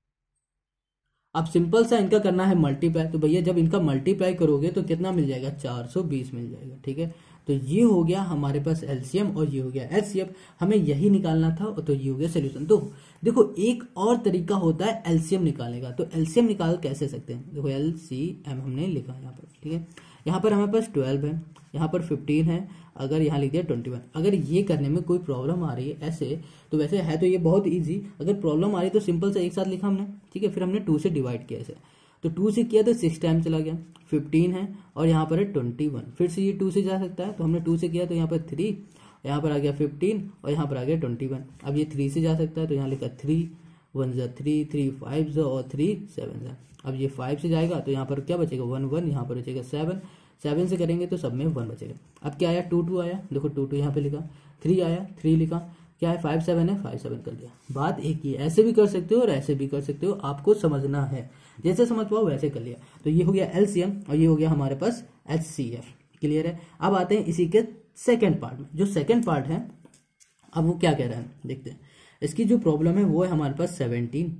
अब सिंपल सा इनका करना है मल्टीप्लाई, तो भैया जब इनका मल्टीप्लाई करोगे तो कितना मिल जाएगा, चार सौ बीस मिल जाएगा। ठीक है, तो ये हो गया हमारे पास एलसीएम और ये हो गया एचसीएफ, हमें यही निकालना था, तो ये हो गया सोल्यूशन। तो देखो एक और तरीका होता है एलसीएम निकालने का, तो एलसीएम निकाल कैसे सकते हैं, देखो एलसीएम हमने लिखा यहाँ पर। ठीक है, यहाँ पर हमारे पास ट्वेल्व है, यहाँ पर फिफ्टीन है, अगर यहाँ लिख दिया ट्वेंटी वन। अगर ये करने में कोई प्रॉब्लम आ रही है ऐसे, तो वैसे है तो ये बहुत इजी, अगर प्रॉब्लम आ रही है तो सिंपल से एक साथ लिखा हमने। ठीक है, फिर हमने टू से डिवाइड किया ऐसे, तो टू से किया तो सिक्स टाइम चला गया, फिफ्टीन है और यहाँ पर है ट्वेंटी वन, फिर से ये टू से जा सकता है, तो हमने टू से किया तो यहाँ पर थ्री, यहाँ पर आ गया फिफ्टीन और यहाँ पर आ गया ट्वेंटी वन। अब ये थ्री से जा सकता है तो यहाँ लिखा थ्री वन जा थ्री, थ्री फाइव जा और थ्री सेवन जा। अब ये फाइव से जाएगा तो यहाँ पर क्या बचेगा, वन वन, यहाँ पर बचेगा सेवन, सेवन से करेंगे तो सब में वन बचेगा। अब क्या आया, टू टू आया, देखो टू टू यहाँ पे लिखा, थ्री आया, थ्री लिखा, क्या है फाइव सेवन है, फाइव सेवन कर दिया। बात एक ही, ऐसे भी कर सकते हो और ऐसे भी कर सकते हो, आपको समझना है, जैसे समझ पाओ वैसे कर लिया। तो ये हो गया एलसीएम और ये हो गया हमारे पास एचसीएफ। क्लियर है। अब आते हैं इसी के सेकेंड पार्ट में, जो सेकेंड पार्ट है अब वो क्या कह रहा है देखते हैं। इसकी जो प्रॉब्लम है वो है हमारे पास सेवनटीन,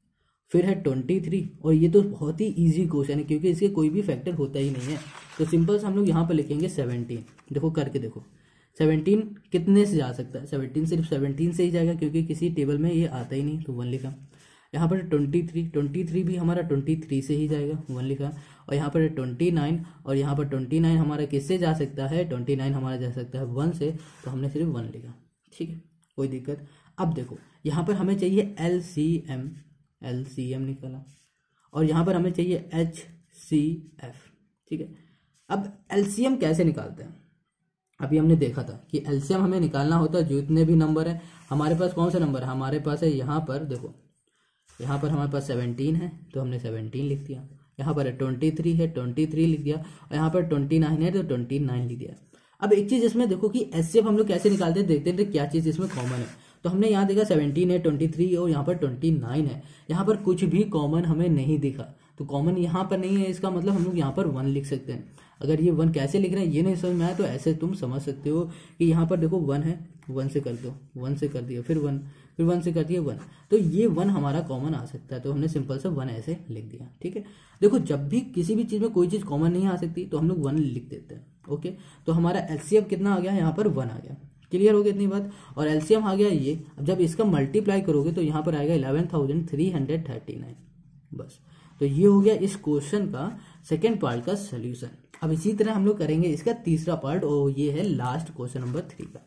फिर है ट्वेंटी थ्री, और ये तो बहुत ही इजी क्वेश्चन है क्योंकि इसके कोई भी फैक्टर होता ही नहीं है। तो सिंपल से हम लोग यहाँ पर लिखेंगे सेवनटीन। देखो करके देखो, सेवनटीन कितने से जा सकता है, सेवनटीन सिर्फ सेवनटीन से ही जाएगा क्योंकि किसी टेबल में ये आता ही नहीं, तो वन लिखा। यहाँ पर ट्वेंटी थ्री, ट्वेंटी थ्री भी हमारा ट्वेंटी थ्री से ही जाएगा, वन लिखा। और यहाँ पर ट्वेंटी नाइन, और यहाँ पर ट्वेंटी नाइन हमारा किससे जा सकता है, ट्वेंटी नाइन हमारा जा सकता है वन से, तो हमने सिर्फ वन लिखा। ठीक है, कोई दिक्कत। अब देखो यहाँ पर हमें चाहिए L C M, L C M निकाला, और यहाँ पर हमें चाहिए एच सी एफ। ठीक है, अब एलसीएम कैसे निकालते हैं, अभी हमने देखा था कि एलसीएम हमें निकालना होता है जो इतने भी नंबर है हमारे पास। कौन सा नंबर है हमारे पास है, यहाँ पर देखो, यहाँ पर हमारे पास सेवनटीन है तो हमने सेवनटीन लिख दिया, यहाँ पर ट्वेंटी थ्री है ट्वेंटी थ्री लिख दिया, और यहाँ पर ट्वेंटी नाइन है तो ट्वेंटी नाइन लिख दिया। अब एक चीज इसमें देखो कि एचसीएफ हम लोग कैसे निकालते हैं, देखते हैं क्या चीज इसमें कॉमन है। तो हमने यहाँ देखा सेवनटीन है, ट्वेंटी थ्री और यहाँ पर ट्वेंटी नाइन है। यहाँ पर कुछ भी कॉमन हमें नहीं दिखा, तो कॉमन यहाँ पर नहीं है, इसका मतलब हम लोग यहाँ पर वन लिख सकते हैं। अगर ये वन कैसे लिख रहे हैं ये नहीं समझ में आया तो ऐसे तुम समझ सकते हो कि यहाँ पर देखो वन है, वन से कर दो, वन से कर दिया, फिर वन, फिर वन से कर दिया वन, तो ये वन हमारा कॉमन आ सकता है, तो हमने सिंपल से वन ऐसे लिख दिया। ठीक है, देखो जब भी किसी भी चीज़ में कोई चीज़ कॉमन नहीं आ सकती तो हम लोग वन लिख देते हैं। ओके, तो हमारा एलसीएम कितना आ गया, यहाँ पर वन आ गया। क्लियर हो गया इतनी बात। और एलसीएम आ गया ये, अब जब इसका मल्टीप्लाई करोगे तो यहाँ पर आएगा eleven thousand three hundred thirty nine. बस, तो ये हो गया इस क्वेश्चन का सेकेंड पार्ट का सोल्यूशन। अब इसी तरह हम लोग करेंगे इसका तीसरा पार्ट, और ये है लास्ट क्वेश्चन नंबर थ्री का।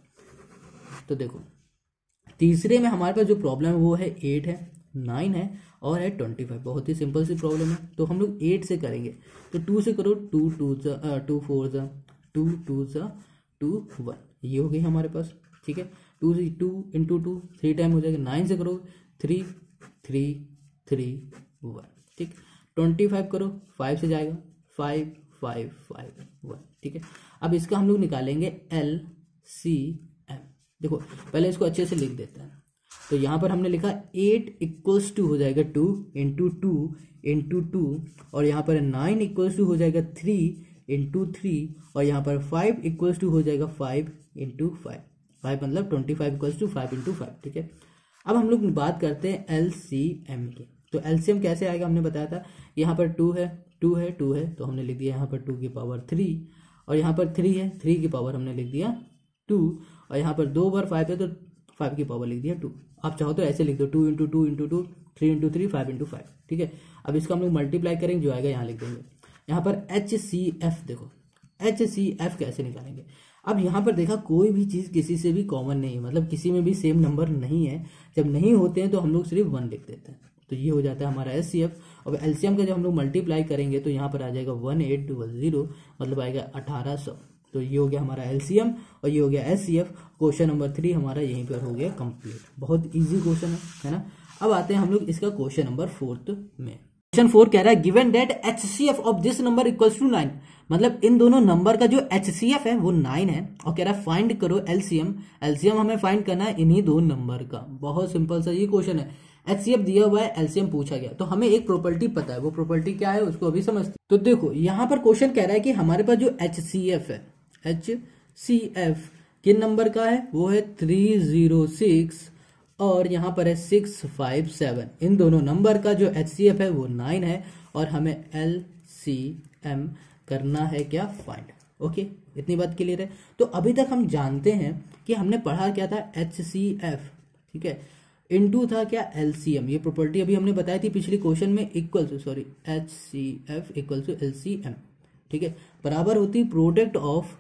तो देखो तीसरे में हमारे पास जो प्रॉब्लम है वो है एट है, नाइन है और है ट्वेंटी फाइव। बहुत ही सिंपल सी प्रॉब्लम है, तो हम लोग एट से करेंगे। तो टू से करो, टू टू ज़ा टू फोर ज़ा टू टू ज़ा टू वन, ये हो गई हमारे पास। ठीक है, टू से two into two three time हो जाएगा। नाइन से करो, थ्री थ्री थ्री वन। ठीक, ट्वेंटी फाइव करो, फाइव से जाएगा, फाइव फाइव फाइव वन। ठीक है, अब इसका हम लोग निकालेंगे एल सी एम। देखो पहले इसको अच्छे से लिख देते हैं। तो यहाँ पर हमने लिखा एट इक्वल्स टू हो जाएगा two into two into two, और यहाँ पर नाइन इक्वल्स टू हो जाएगा थ्री इंटू थ्री, और यहाँ पर फाइव इक्वल्स टू हो जाएगा फाइव इंटू फाइव। फाइव मतलब twenty five equals to five into five. ठीक है, अब हम लोग बात करते हैं एल सी एम की। तो एलसीएम कैसे आएगा हमने बताया था, यहाँ पर टू है, टू है, टू है, तो हमने लिख दिया यहाँ पर टू की पावर थ्री, और यहाँ पर थ्री है, थ्री की पावर हमने लिख दिया टू, और यहाँ पर दो बार फाइव है तो फाइव की पावर लिख दिया टू। आप चाहो तो ऐसे लिख दो, two into two into two, three into three, five into five. ठीक है, अब इसका हम लोग मल्टीप्लाई करेंगे, जो आएगा यहाँ लिख देंगे। यहाँ पर एच सी एफ, देखो एच सी एफ कैसे निकालेंगे। अब यहाँ पर देखा कोई भी चीज़ किसी से भी कॉमन नहीं है, मतलब किसी में भी सेम नंबर नहीं है। जब नहीं होते हैं तो हम लोग सिर्फ वन लिख देते हैं, तो ये हो जाता है हमारा एच सी एफ। और एलसीएम का जब हम लोग मल्टीप्लाई करेंगे तो यहाँ पर आ जाएगा वन एट डबल जीरो, मतलब आएगा अठारह सौ। तो ये हो गया हमारा एलसीएम और ये हो गया H C F. Question number three हमारा यहीं पर हो गया कंप्लीट। बहुत इजी क्वेश्चन है, है ना। अब आते हैं हम लोग इसका क्वेश्चन नंबर फोर्थ में। क्वेश्चन फोर कह रहा है given that HCF of this number equals to nine, मतलब इन दोनों नंबर का जो एचसीएफ है वो नाइन है, और कह रहा है फाइंड करो एलसीएम। एलसीएम हमें फाइंड करना है इन्हीं दो नंबर का। बहुत सिंपल सा ये क्वेश्चन है, एचसीएफ दिया हुआ है, एलसीएम पूछा गया, तो हमें एक प्रॉपर्टी पता है, वो प्रॉपर्टी क्या है उसको अभी समझते हैं। तो देखो यहाँ पर क्वेश्चन कह रहा है कि हमारे पास जो एचसीएफ है, एचसीएफ किन नंबर का है, वो है थ्री जीरो सिक्स और यहाँ पर है सिक्स फाइव सेवन। इन दोनों नंबर का जो एचसीएफ है वो नाइन है, और हमें एलसीएम करना है क्या, फाइंड। ओके, इतनी बात क्लियर है। तो अभी तक हम जानते हैं कि हमने पढ़ा क्या था, एचसीएफ, ठीक है, इनटू था क्या एलसीएम। ये प्रॉपर्टी अभी हमने बताई थी पिछले क्वेश्चन में, equal to sorry HCF equal to LCM, ठीक है, बराबर होती product of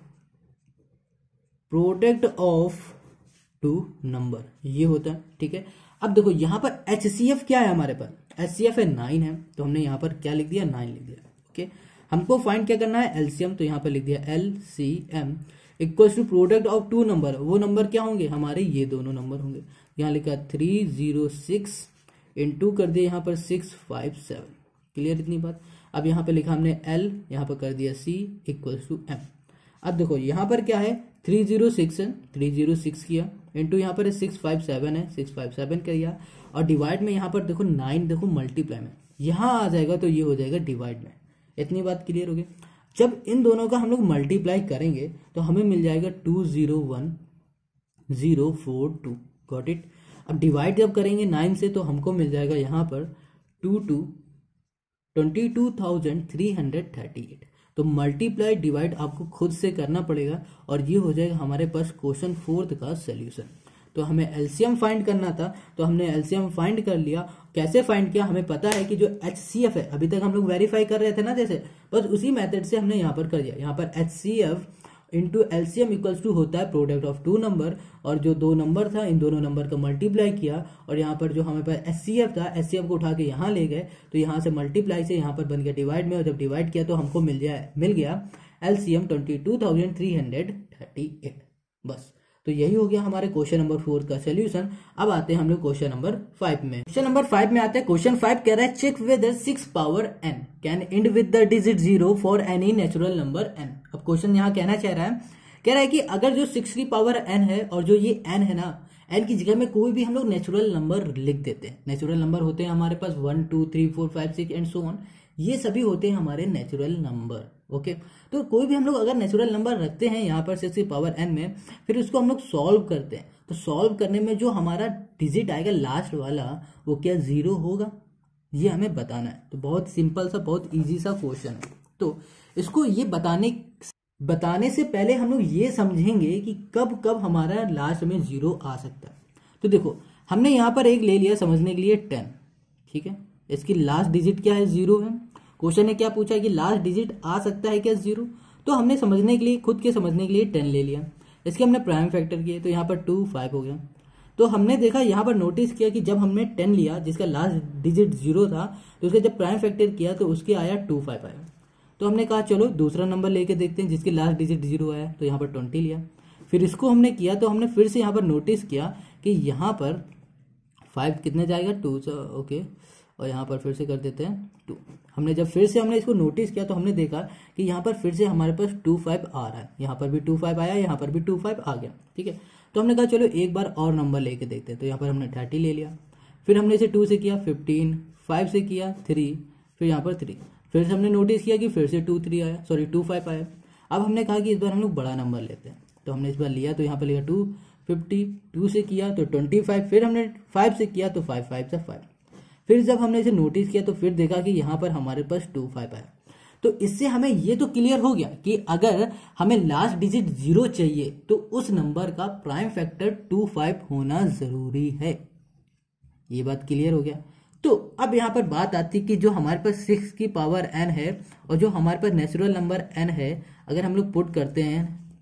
product of two number, ये होता है। ठीक है, अब देखो यहाँ पर एचसीएफ क्या है हमारे पास, एचसीएफ है नाइन है, तो हमने यहाँ पर क्या लिख दिया, नाइन लिख दिया। ओके, हमको फाइंड क्या करना है, एलसीएम, तो यहाँ पर लिख दिया LCM equals to product of two number. वो नंबर क्या होंगे हमारे, ये दोनों नंबर होंगे। यहाँ लिखा थ्री जीरो सिक्स इंटू कर दिया यहाँ पर सिक्स फाइव सेवन। क्लियर इतनी बात। अब यहाँ पे लिखा हमने एल, यहाँ पर कर दिया सी इक्वल्स टू एम। अब देखो यहाँ पर क्या है, थ्री जीरो सिक्स है, थ्री जीरो सिक्स किया, इंटू यहाँ पर सिक्स फाइव सेवन है, सिक्स फाइव सेवन किया, और डिवाइड में यहाँ पर देखो नाइन, देखो मल्टीप्लाई में यहाँ आ जाएगा तो ये हो जाएगा डिवाइड में। इतनी बात क्लियर होगी। जब इन दोनों का हम लोग मल्टीप्लाई करेंगे तो हमें मिल जाएगा two zero one zero four two. Got it. अब डिवाइड जब करेंगे नाइन से तो हमको मिल जाएगा यहाँ पर two two twenty two thousand three hundred thirty eight. तो मल्टीप्लाई डिवाइड आपको खुद से करना पड़ेगा, और ये हो जाएगा हमारे पास क्वेश्चन फोर्थ का सोल्यूशन। तो हमें एलसीएम फाइंड करना था, तो हमने एलसीएम फाइंड कर लिया। कैसे फाइंड किया, हमें पता है कि जो एचसीएफ है, अभी तक हम लोग वेरीफाई कर रहे थे ना, जैसे बस उसी मेथड से हमने यहाँ पर कर दिया। यहाँ पर HCF into LCM equals to होता है प्रोडक्ट ऑफ टू नंबर, और जो दो नंबर था इन दोनों नंबर का मल्टीप्लाई किया, और यहाँ पर जो हमें पास एचसीएफ था, एचसीएफ को उठा के यहाँ ले गए, तो यहाँ से मल्टीप्लाई से यहाँ पर बन गया डिवाइड में, और जब डिवाइड किया तो हमको मिल गया मिल गया LCM twenty two thousand three hundred thirty eight. बस, तो यही हो गया हमारे क्वेश्चन नंबर फोर का सोल्यूशन। अब आते हैं हम लोग क्वेश्चन नंबर फाइव में। क्वेश्चन नंबर फाइव में आते हैं। क्वेश्चन फाइव कह रहा है check whether six power n can end with the digit zero for any natural number n. अब क्वेश्चन यहाँ कहना चाह रहा है, कह रहा है कि अगर जो सिक्स की पावर एन है और जो ये एन है ना, एन की जगह में कोई भी हम लोग नेचुरल नंबर लिख देते हैं। नेचुरल नंबर होते हैं हमारे पास one two three four five six and so on, ये सभी होते हैं हमारे नेचुरल नंबर। ओके, तो कोई भी हम लोग अगर नेचुरल नंबर रखते हैं यहाँ पर सिक्स की पावर एन में, फिर उसको हम लोग सॉल्व करते हैं, तो सॉल्व करने में जो हमारा डिजिट आएगा लास्ट वाला वो क्या जीरो होगा, ये हमें बताना है। तो बहुत सिंपल सा बहुत इजी सा क्वेश्चन है। तो इसको ये बताने बताने से पहले हम लोग ये समझेंगे कि कब कब हमारा लास्ट में जीरो आ सकता है। तो देखो हमने यहाँ पर एक ले लिया समझने के लिए टेन, ठीक है, इसकी लास्ट डिजिट क्या है, जीरो है। क्वेश्चन ने क्या पूछा है कि लास्ट डिजिट आ सकता है क्या, जीरो। तो हमने समझने के लिए खुद के समझने के लिए टेन ले लिया, इसके हमने प्राइम फैक्टर किए, तो यहाँ पर टू फाइव हो गया। तो हमने देखा यहाँ पर नोटिस किया कि जब हमने टेन लिया जिसका लास्ट डिजिट जीरो था, तो उसका जब प्राइम फैक्टर किया तो उसके आया टू फाइव आया। तो हमने कहा चलो दूसरा नंबर लेके देखते हैं जिसके लास्ट डिजिट जीरो आया, तो यहाँ पर ट्वेंटी लिया। फिर इसको हमने किया तो हमने फिर से यहाँ पर नोटिस किया कि यहाँ पर फाइव कितने जाएगा, टू, ओके, और यहाँ पर फिर से कर देते हैं टू। हमने जब फिर से हमने इसको नोटिस किया तो हमने देखा कि यहाँ पर फिर से हमारे पास टू फाइव आ रहा है, यहाँ पर भी टू फाइव आया, यहाँ पर भी टू फाइव आ गया, ठीक है। तो हमने कहा चलो एक बार और नंबर लेके देखते हैं, तो यहाँ पर हमने थर्टी ले लिया। फिर हमने इसे टू से किया फिफ्टीन, फाइव से किया थ्री, फिर यहाँ पर थ्री, फिर से हमने नोटिस किया कि फिर से टू थ्री आया, सॉरी टू फाइव आया। अब हमने कहा कि इस बार हम लोग बड़ा नंबर लेते हैं, तो हमने इस बार लिया, तो यहाँ पर लिया टू फिफ्टी, टू से किया तो ट्वेंटी फाइव, फिर हमने फाइव से किया तो फाइव फाइव से फाइव। फिर जब हमने इसे नोटिस किया तो फिर देखा कि यहाँ पर हमारे पास टू फाइव आया। तो इससे हमें ये तो क्लियर हो गया कि अगर हमें लास्ट डिजिट जीरो चाहिए तो उस नंबर का प्राइम फैक्टर टू फाइव होना जरूरी है। ये बात क्लियर हो गया। तो अब यहाँ पर बात आती कि जो हमारे पास सिक्स की पावर एन है और जो हमारे पास नेचुरल नंबर एन है, अगर हम लोग पुट करते हैं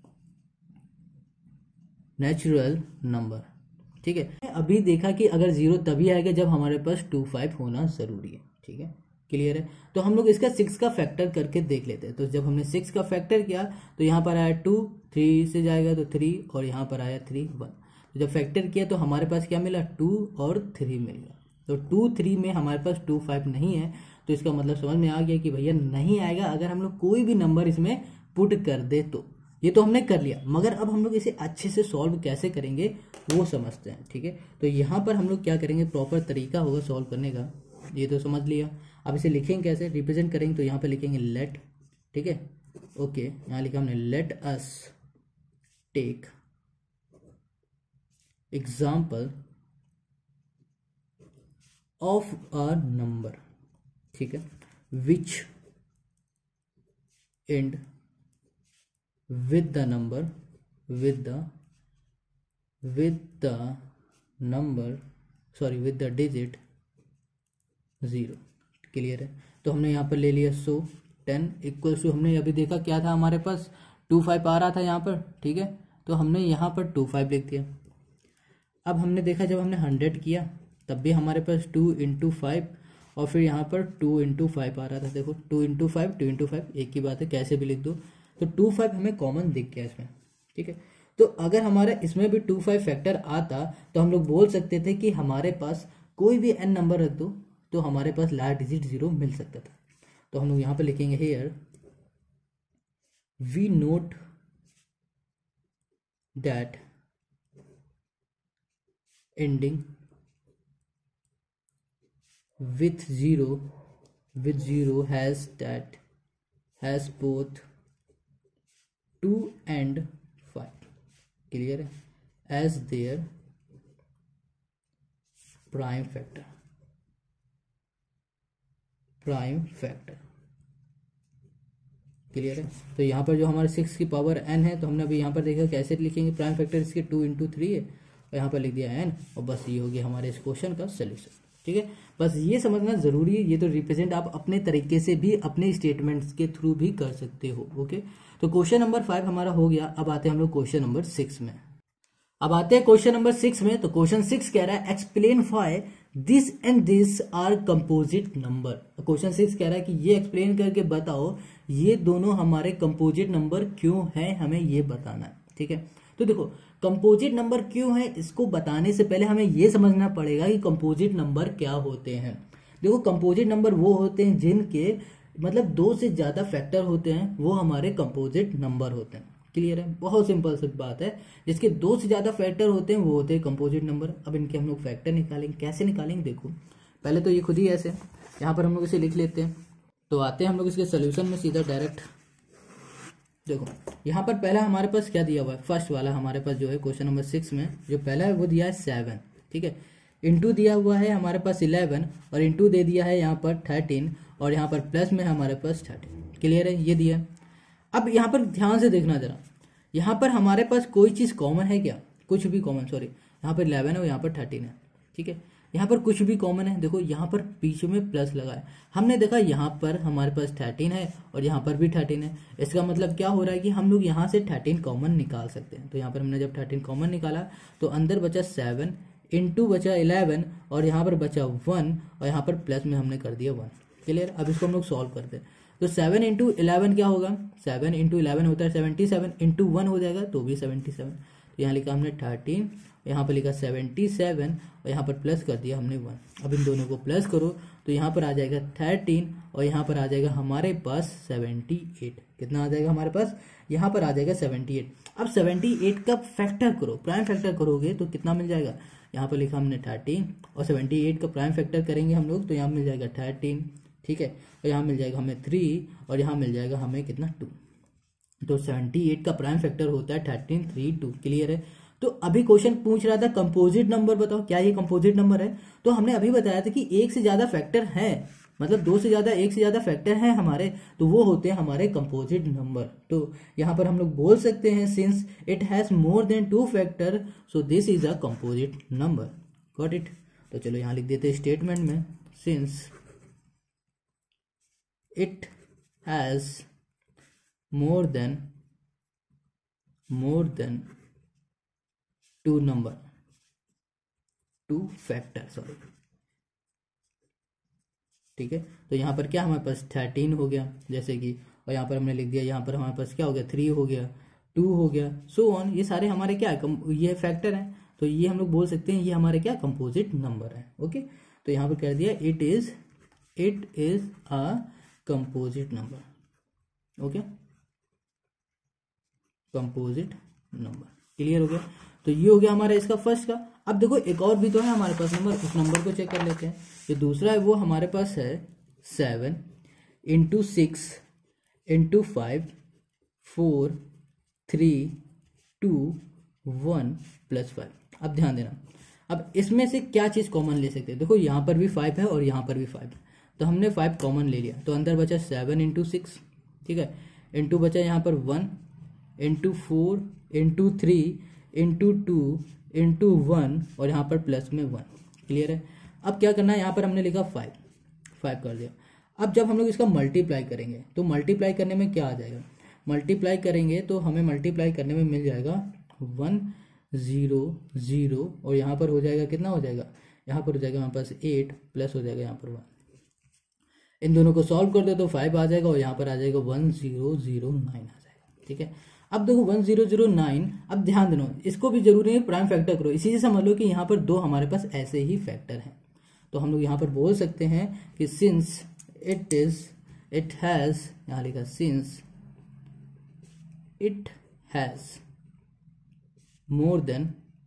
नेचुरल नंबर, ठीक है, अभी देखा कि अगर जीरो तभी आएगा जब हमारे पास टू फाइव होना जरूरी है, ठीक है, क्लियर है। तो हम लोग इसका सिक्स का फैक्टर करके देख लेते हैं। तो जब हमने सिक्स का फैक्टर किया तो यहाँ पर आया टू, थ्री से जाएगा तो थ्री, और यहाँ पर आया थ्री वन। तो जब फैक्टर किया तो हमारे पास क्या मिला, टू और थ्री मिल गया। तो टू थ्री में हमारे पास टू फाइव नहीं है, तो इसका मतलब समझ में आ गया कि भैया नहीं आएगा अगर हम लोग कोई भी नंबर इसमें पुट कर दे तो। ये तो हमने कर लिया, मगर अब हम लोग इसे अच्छे से सॉल्व कैसे करेंगे वो समझते हैं, ठीक है। तो यहाँ पर हम लोग क्या करेंगे, प्रॉपर तरीका होगा सॉल्व करने का, ये तो समझ लिया। अब इसे लिखेंगे कैसे, रिप्रेजेंट करेंगे, तो यहाँ पे लिखेंगे लेट, ठीक है, ओके, यहाँ लिखा हमने let us take example of a number, ठीक है, which end with the number with the with the number sorry with the digit zero, clear है। तो हमने यहाँ पर ले लिया सो टेन इक्वल टू, हमने अभी देखा क्या था हमारे पास टू फाइव आ रहा था यहाँ पर, ठीक है, तो हमने यहाँ पर टू फाइव लिख दिया। अब हमने देखा जब हमने हंड्रेड किया तब भी हमारे पास टू इंटू फाइव, और फिर यहाँ पर टू इंटू फाइव आ रहा था, देखो two into five two into five एक ही बात है, कैसे भी लिख दो। तो टू फाइव हमें कॉमन दिख गया इसमें, ठीक है। तो अगर हमारा इसमें भी टू फाइव फैक्टर आता तो हम लोग बोल सकते थे कि हमारे पास कोई भी एन नंबर रख दो तो हमारे पास लास्ट डिजिट जीरो मिल सकता था। तो हम लोग यहाँ पर लिखेंगे here we note that ending with zero with zero has that has both two and five, clear है, as their prime factor prime factor clear है। तो यहाँ पर जो हमारे सिक्स की पावर एन है, तो हमने अभी यहाँ पर देखा कैसे लिखेंगे, प्राइम फैक्टर इसके टू इंटू थ्री है, और यहाँ पर लिख दिया एन, और बस ये हो गया हमारे इस क्वेश्चन का सोल्यूशन, ठीक है। बस ये समझना जरूरी है। ये तो रिप्रेजेंट आप अपने तरीके से भी अपने स्टेटमेंट्स के थ्रू भी कर सकते हो, ओके। तो क्वेश्चन नंबर फाइव हमारा हो गया। अब आते हैं हम लोग क्वेश्चन नंबर सिक्स में। अब आते हैं क्वेश्चन नंबर सिक्स में। तो क्वेश्चन सिक्स कह रहा है explain why this and this are composite number. Question six कह रहा है कि ये एक्सप्लेन करके बताओ ये दोनों हमारे कंपोजिट नंबर क्यों है, हमें ये बताना है, ठीक है। तो देखो कंपोजिट नंबर क्यों है, इसको बताने से पहले हमें ये समझना पड़ेगा कि कंपोजिट नंबर क्या होते हैं। देखो कंपोजिट नंबर वो होते हैं जिनके मतलब दो से ज्यादा फैक्टर होते हैं, वो हमारे कंपोजिट नंबर होते हैं। क्लियर है, बहुत सिंपल सी बात है। जिसके दो से ज्यादा फैक्टर होते हैं वो होते हैं कंपोजिट नंबर। अब इनके हम लोग फैक्टर निकालेंगे, कैसे निकालेंगे देखो, पहले तो ये खुद ही ऐसे, यहाँ पर हम लोग इसे लिख लेते हैं। तो आते हैं हम लोग इसके सोल्यूशन में सीधा डायरेक्ट। देखो यहाँ पर पहला हमारे पास क्या दिया हुआ है, फर्स्ट वाला हमारे पास जो है क्वेश्चन नंबर सिक्स में जो पहला है वो दिया है सेवन, ठीक है, इंटू दिया हुआ है हमारे पास इलेवन और इंटू दे दिया है यहाँ पर थर्टीन और यहाँ पर प्लस में हमारे पास थर्टीन। क्लियर है, ये दिया। अब यहाँ पर ध्यान से देखना जरा, यहाँ पर हमारे पास कोई चीज कॉमन है क्या, कुछ भी कॉमन, सॉरी यहाँ पर इलेवन है और यहाँ पर थर्टीन है, ठीक है, यहाँ पर कुछ भी कॉमन है। देखो यहाँ पर पीछे में प्लस लगा है, हमने देखा यहाँ पर हमारे पास थर्टीन है और यहाँ पर भी थर्टीन है। इसका मतलब क्या हो रहा है कि हम लोग यहाँ से थर्टीन कॉमन निकाल सकते हैं। तो यहाँ पर हमने जब थर्टीन कॉमन निकाला तो अंदर बचा सेवन, इंटू बचा इलेवन और यहाँ पर बचा वन और यहाँ पर प्लस में हमने कर दिया वन। क्लियर, अब इसको हम लोग सॉल्व करते हैं। तो सेवन इंटू इलेवन क्या होगा, सेवन इंटू इलेवन होता है सेवेंटी सेवन, इंटू वन हो जाएगा तो भी सेवेंटी सेवन। तो यहाँ लिखा हमने थर्टीन, यहाँ पर लिखा सेवेंटी सेवन और यहाँ पर प्लस कर दिया हमने वन। अब इन दोनों को प्लस करो तो यहाँ पर आ जाएगा थर्टीन और यहाँ पर आ जाएगा हमारे पास सेवेंटी एट। कितना आ जाएगा हमारे पास, यहाँ पर आ जाएगा सेवेंटी एट। अब सेवेंटी एट का फैक्टर करो, प्राइम फैक्टर करोगे तो कितना मिल जाएगा, यहाँ पर लिखा हमने थर्टीन और सेवेंटी एट का प्राइम फैक्टर करेंगे हम लोग तो यहाँ मिल जाएगा थर्टीन, ठीक है, और यहाँ मिल जाएगा हमें थ्री और यहाँ मिल जाएगा हमें कितना, टू। तो सेवेंटी एट का प्राइम फैक्टर होता है थर्टीन, थ्री, टू। क्लियर है। तो अभी क्वेश्चन पूछ रहा था कंपोजिट नंबर बताओ, क्या ये कंपोजिट नंबर है। तो हमने अभी बताया था कि एक से ज्यादा फैक्टर है, मतलब दो से ज्यादा, एक से ज्यादा फैक्टर है हमारे, तो वो होते हैं हमारे कंपोजिट नंबर। तो यहाँ पर हम लोग बोल सकते हैं since it has more than two factor so this is a composite number. Got it. तो चलो यहाँ लिख देते हैं स्टेटमेंट में, since it has more than more than two number, two factor, sorry, ठीक है। तो यहाँ पर क्या हमारे पास थर्टीन हो गया जैसे कि, और यहाँ पर हमने लिख दिया, यहाँ पर हमारे पास क्या हो गया, थ्री हो गया, टू हो गया, सो ऑन। ये सारे हमारे क्या है, ये फैक्टर हैं, तो ये हम लोग बोल सकते हैं ये हमारे क्या कंपोजिट नंबर है। ओके, तो यहाँ पर कह दिया it is it is a composite number. Okay, composite number. Clear हो गया। तो ये हो गया हमारा इसका फर्स्ट का। अब देखो एक और भी तो है हमारे पास नंबर, उस नंबर को चेक कर लेते हैं। जो दूसरा है वो हमारे पास है seven into six into five four three two one plus five. अब ध्यान देना, अब इसमें से क्या चीज कॉमन ले सकते हैं। देखो यहाँ पर भी फाइव है और यहाँ पर भी फाइव है, तो हमने फाइव कॉमन ले लिया, तो अंदर बचा सेवन इंटू सिक्स, ठीक है, इंटू बचा यहाँ पर one into four into three into two into one और यहाँ पर प्लस में वन। क्लियर है। अब क्या करना है, यहाँ पर हमने लिखा फाइव, फाइव कर दिया। अब जब हम लोग इसका मल्टीप्लाई करेंगे तो मल्टीप्लाई करने में क्या आ जाएगा, मल्टीप्लाई करेंगे तो हमें मल्टीप्लाई करने में मिल जाएगा वन जीरो जीरो और यहाँ पर हो जाएगा कितना हो जाएगा, यहाँ पर हो जाएगा हमारे पास एट प्लस हो जाएगा यहाँ पर वन। इन दोनों को सॉल्व कर दो तो फाइव आ जाएगा और यहाँ पर आ जाएगा वन जीरो जीरो नाइन आ जाएगा। ठीक है, अब देखो वन जीरो जीरो नाइन। अब ध्यान देना, इसको भी जरूरी है प्राइम फैक्टर करो, इसी से समझ लो कि यहाँ पर दो हमारे पास ऐसे ही फैक्टर हैं। तो हम लोग यहाँ पर बोल सकते हैं कि since it is it has, यहाँ लिखा since it has more than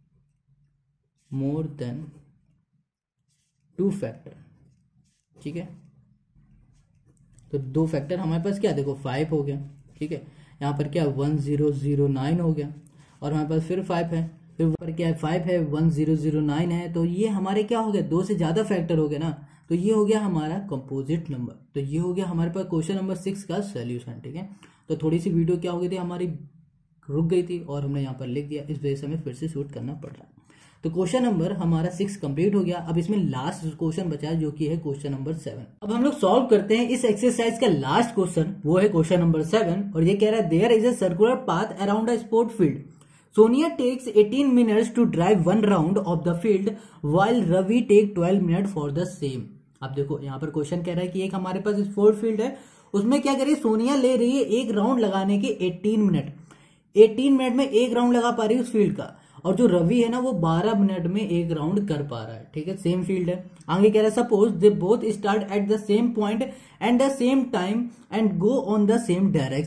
more than two factor. ठीक है, तो दो फैक्टर हमारे पास क्या, देखो फाइव हो गया, ठीक है, यहाँ पर क्या वन जीरो जीरो नाइन हो गया और हमारे पास फिर फाइव है, फिर ऊपर क्या है फाइव है, वन जीरो जीरो नाइन है, तो ये हमारे क्या हो गया, दो से ज्यादा फैक्टर हो गया ना, तो ये हो गया हमारा कंपोजिट नंबर। तो ये हो गया हमारे पास क्वेश्चन नंबर सिक्स का सोल्यूशन। ठीक है, तो थोड़ी सी वीडियो क्या हो गई थी हमारी, रुक गई थी और हमने यहाँ पर लिख दिया, इस वजह से हमें फिर से शूट करना पड़ रहा है। तो क्वेश्चन नंबर हमारा सिक्स कंप्लीट हो गया। अब इसमें लास्ट क्वेश्चन बचा है जो कि है क्वेश्चन नंबर सेवन। अब हम लोग सॉल्व करते हैं इस एक्सरसाइज का लास्ट क्वेश्चन, वो है क्वेश्चन नंबर सेवन और ये कह रहा है there is a circular path around a sport field. Sonia takes eighteen minutes to drive one round of the field while Ravi take twelve minute for the same. अब देखो यहाँ पर क्वेश्चन कह रहा है कि एक हमारे पास स्पोर्ट फील्ड है, उसमें क्या करिए सोनिया ले रही है एक राउंड लगाने के एटीन मिनट, एटीन मिनट में एक राउंड लगा पा रही है उस फील्ड का, और जो रवि है ना वो बारह मिनट में एक राउंड कर पा रहा है। ठीक है, सेम फील्ड है। आगे कह रहा है suppose they both start at the same point and the same time and go on the same direction.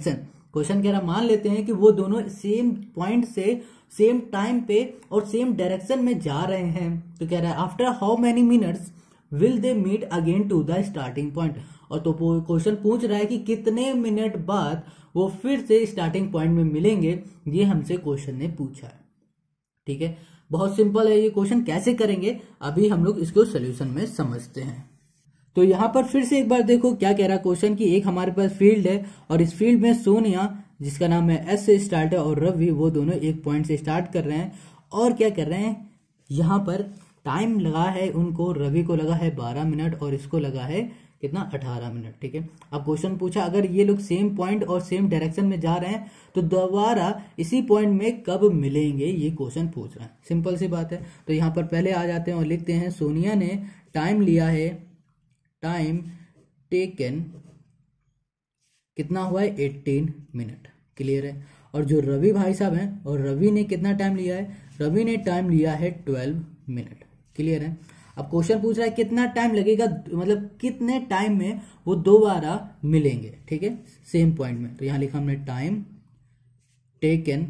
Question कह रहा मान लेते हैं कि वो दोनों सेम पॉइंट से सेम टाइम पे और सेम डायरेक्शन में जा रहे हैं। तो कह रहा है after how many minutes will they meet again to the starting point. और तो क्वेश्चन पूछ रहा है कि कितने मिनट बाद वो फिर से स्टार्टिंग पॉइंट में मिलेंगे, ये हमसे क्वेश्चन ने पूछा है। ठीक है, बहुत सिंपल है ये क्वेश्चन। कैसे करेंगे अभी हम लोग इसको सोल्यूशन में समझते हैं। तो यहाँ पर फिर से एक बार देखो क्या कह रहा है क्वेश्चन की, एक हमारे पास फील्ड है और इस फील्ड में सोनिया जिसका नाम है एस से स्टार्ट है और रवि वो दोनों एक पॉइंट से स्टार्ट कर रहे हैं और क्या कर रहे हैं, यहाँ पर टाइम लगा है उनको, रवि को लगा है बारह मिनट और इसको लगा है कितना, अठारह मिनट। ठीक है, अब क्वेश्चन पूछा अगर ये लोग सेम पॉइंट और सेम डायरेक्शन में जा रहे हैं तो दोबारा इसी पॉइंट में कब मिलेंगे, ये क्वेश्चन पूछ रहा है। सिंपल सी बात है। तो यहाँ पर पहले आ जाते हैं और लिखते हैं सोनिया ने टाइम लिया है, टाइम टेकन कितना हुआ है, अठारह मिनट। क्लियर है। और जो रवि भाई साहब हैं, और रवि ने कितना टाइम लिया है, रवि ने टाइम लिया है बारह मिनट। क्लियर है। अब क्वेश्चन पूछ रहा है कितना टाइम लगेगा, मतलब कितने टाइम में वो दोबारा मिलेंगे। ठीक है, सेम पॉइंट में। तो यहां लिखा हमने time taken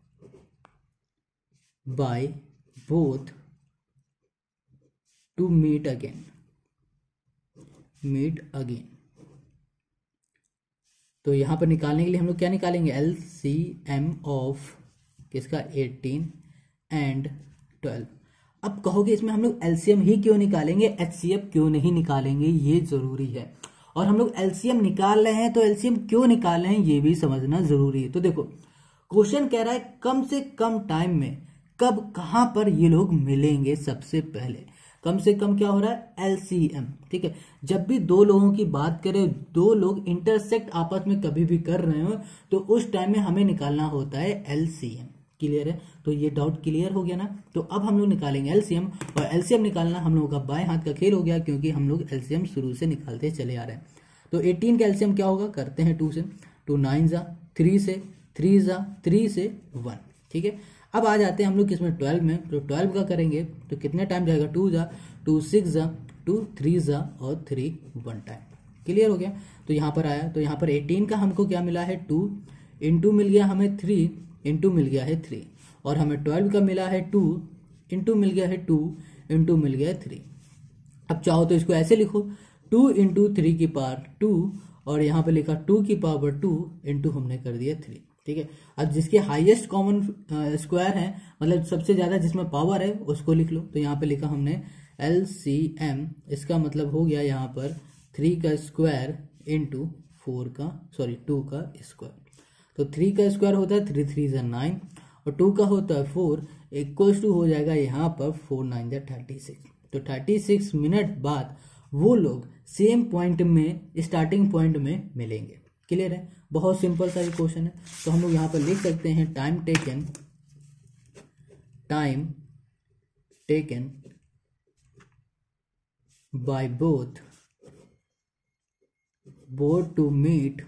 by both to meet again, meet again. तो यहां पर निकालने के लिए हम लोग क्या निकालेंगे, एल सी एम ऑफ किसका, अठारह एंड बारह। अब कहोगे इसमें हम लोग एलसीएम ही क्यों निकालेंगे, एचसीएफ क्यों नहीं निकालेंगे, ये जरूरी है। और हम लोग एलसीएम निकाल रहे हैं तो एलसीएम क्यों निकाल रहे हैं ये भी समझना जरूरी है। तो देखो क्वेश्चन कह रहा है कम से कम टाइम में कब कहां पर ये लोग मिलेंगे। सबसे पहले कम से कम क्या हो रहा है, एलसीएम। ठीक है, जब भी दो लोगों की बात करें, दो लोग इंटरसेक्ट आपस में कभी भी कर रहे हो तो उस टाइम में हमें निकालना होता है एलसीएम। क्लियर है। तो ये डाउट क्लियर हो गया ना। तो अब हम लोग निकालेंगे एलसीएम, और एलसीएम निकालना हम लोगों का बाएं हाथ का खेल हो गया क्योंकि हम लोग एलसीएम शुरू से निकालते चले आ रहे हैं। तो अठारह का एलसीएम क्या होगा, करते हैं टू से, टू नाइन जा, थ्री से, थ्री जा, थ्री से वन। ठीक है, अब आ जाते हैं हम लोग किसमें, ट्वेल्व में। तो ट्वेल्व का करेंगे तो कितने टाइम जाएगा, टू जा, टू सिक्स जा, टू थ्री जा और थ्री वन टाइम। क्लियर हो गया। तो यहाँ पर आया, तो यहाँ पर अठारह का हमको क्या मिला है, टू, इंटू मिल गया हमें थ्री, इंटू मिल गया है थ्री, और हमें ट्वेल्व का मिला है टू, इंटू मिल गया है टू, इंटू मिल गया है थ्री। अब चाहो तो इसको ऐसे लिखो, टू इंटू थ्री की पावर टू, और यहाँ पे लिखा टू की पावर टू, इंटू हमने कर दिया थ्री। ठीक है, अब जिसके हाईएस्ट कॉमन स्क्वायर है, मतलब सबसे ज्यादा जिसमें पावर है उसको लिख लो। तो यहाँ पे लिखा हमने एल सी एम, इसका मतलब हो गया यहाँ पर थ्री का स्क्वायर इंटू फोर का, सॉरी टू का स्क्वायर। तो थ्री का स्क्वायर होता है थ्री थ्री जा नाइन, और टू का होता है फोर, इक्वल्स टू हो जाएगा यहाँ पर फोर नाइन जा थर्टी सिक्स। तो थर्टी सिक्स मिनट बाद वो लोग सेम पॉइंट में, स्टार्टिंग पॉइंट में मिलेंगे। क्लियर है, बहुत सिंपल सा ये क्वेश्चन है। तो हम लोग यहाँ पर लिख सकते हैं time taken, time taken by both both to meet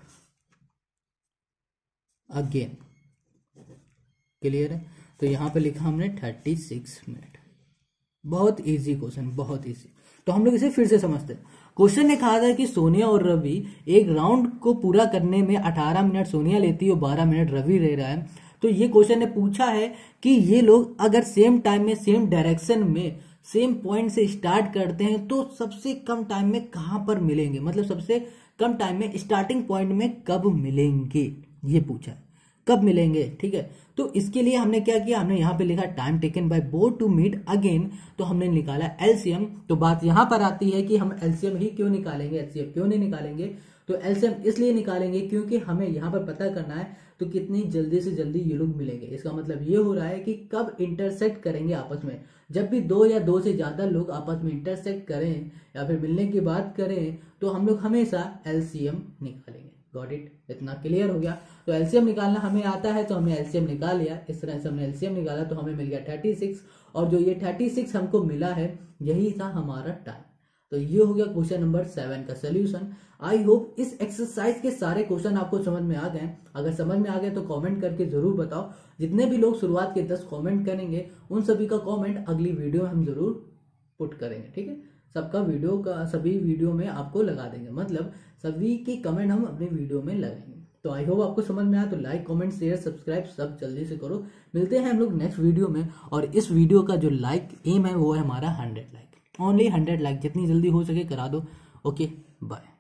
again. Clear है। तो यहां पे लिखा हमने थर्टी सिक्स मिनट। बहुत इजी क्वेश्चन, बहुत इजी। तो हम लोग इसे फिर से समझते हैं। क्वेश्चन ने कहा था कि सोनिया और रवि एक राउंड को पूरा करने में अठारह मिनट सोनिया लेती है और बारह मिनट रवि ले रहा है। तो ये क्वेश्चन ने पूछा है कि ये लोग अगर सेम टाइम में, सेम डायरेक्शन में, सेम पॉइंट से स्टार्ट करते हैं तो सबसे कम टाइम में कहां पर मिलेंगे, मतलब सबसे कम टाइम में स्टार्टिंग पॉइंट में कब मिलेंगे, ये पूछा है, कब मिलेंगे। ठीक है, तो इसके लिए हमने क्या किया, हमने यहाँ पे लिखा time taken by both to meet again, तो हमने निकाला एलसीएम। तो बात यहाँ पर आती है कि हम एलसीएम ही क्यों निकालेंगे, एचसीएफ क्यों नहीं निकालेंगे। तो एलसीएम इसलिए निकालेंगे क्योंकि हमें यहाँ पर पता करना है तो कितनी जल्दी से जल्दी ये लोग मिलेंगे। इसका मतलब ये हो रहा है कि कब इंटरसेक्ट करेंगे आपस में। जब भी दो या दो से ज्यादा लोग आपस में इंटरसेक्ट करें या फिर मिलने की बात करें तो हम लोग हमेशा एलसीएम निकालेंगे। गॉट इट, इतना क्लियर हो गया। तो एलसीएम निकालना हमें आता है तो हमने एलसीएम निकाल लिया। इस तरह से हमने एलसीएम निकाला तो हमें मिल गया थर्टी सिक्स, और जो ये थर्टी सिक्स हमको मिला है यही था हमारा टाइम। तो ये हो गया क्वेश्चन नंबर सेवन का सोल्यूशन। आई होप इस एक्सरसाइज के सारे क्वेश्चन आपको समझ में आ गए। अगर समझ में आ गए तो कमेंट करके जरूर बताओ। जितने भी लोग शुरुआत के दस कमेंट करेंगे उन सभी का कमेंट अगली वीडियो में हम जरूर पुट करेंगे। ठीक है, सबका वीडियो का सभी वीडियो में आपको लगा देंगे, मतलब सभी के कमेंट हम अपनी वीडियो में लगाएंगे। तो आई होप आपको समझ में आया। तो लाइक कमेंट शेयर सब्सक्राइब सब जल्दी से करो। मिलते हैं हम लोग नेक्स्ट वीडियो में। और इस वीडियो का जो लाइक एम है वो है हमारा hundred like, only hundred like, जितनी जल्दी हो सके करा दो। Okay bye.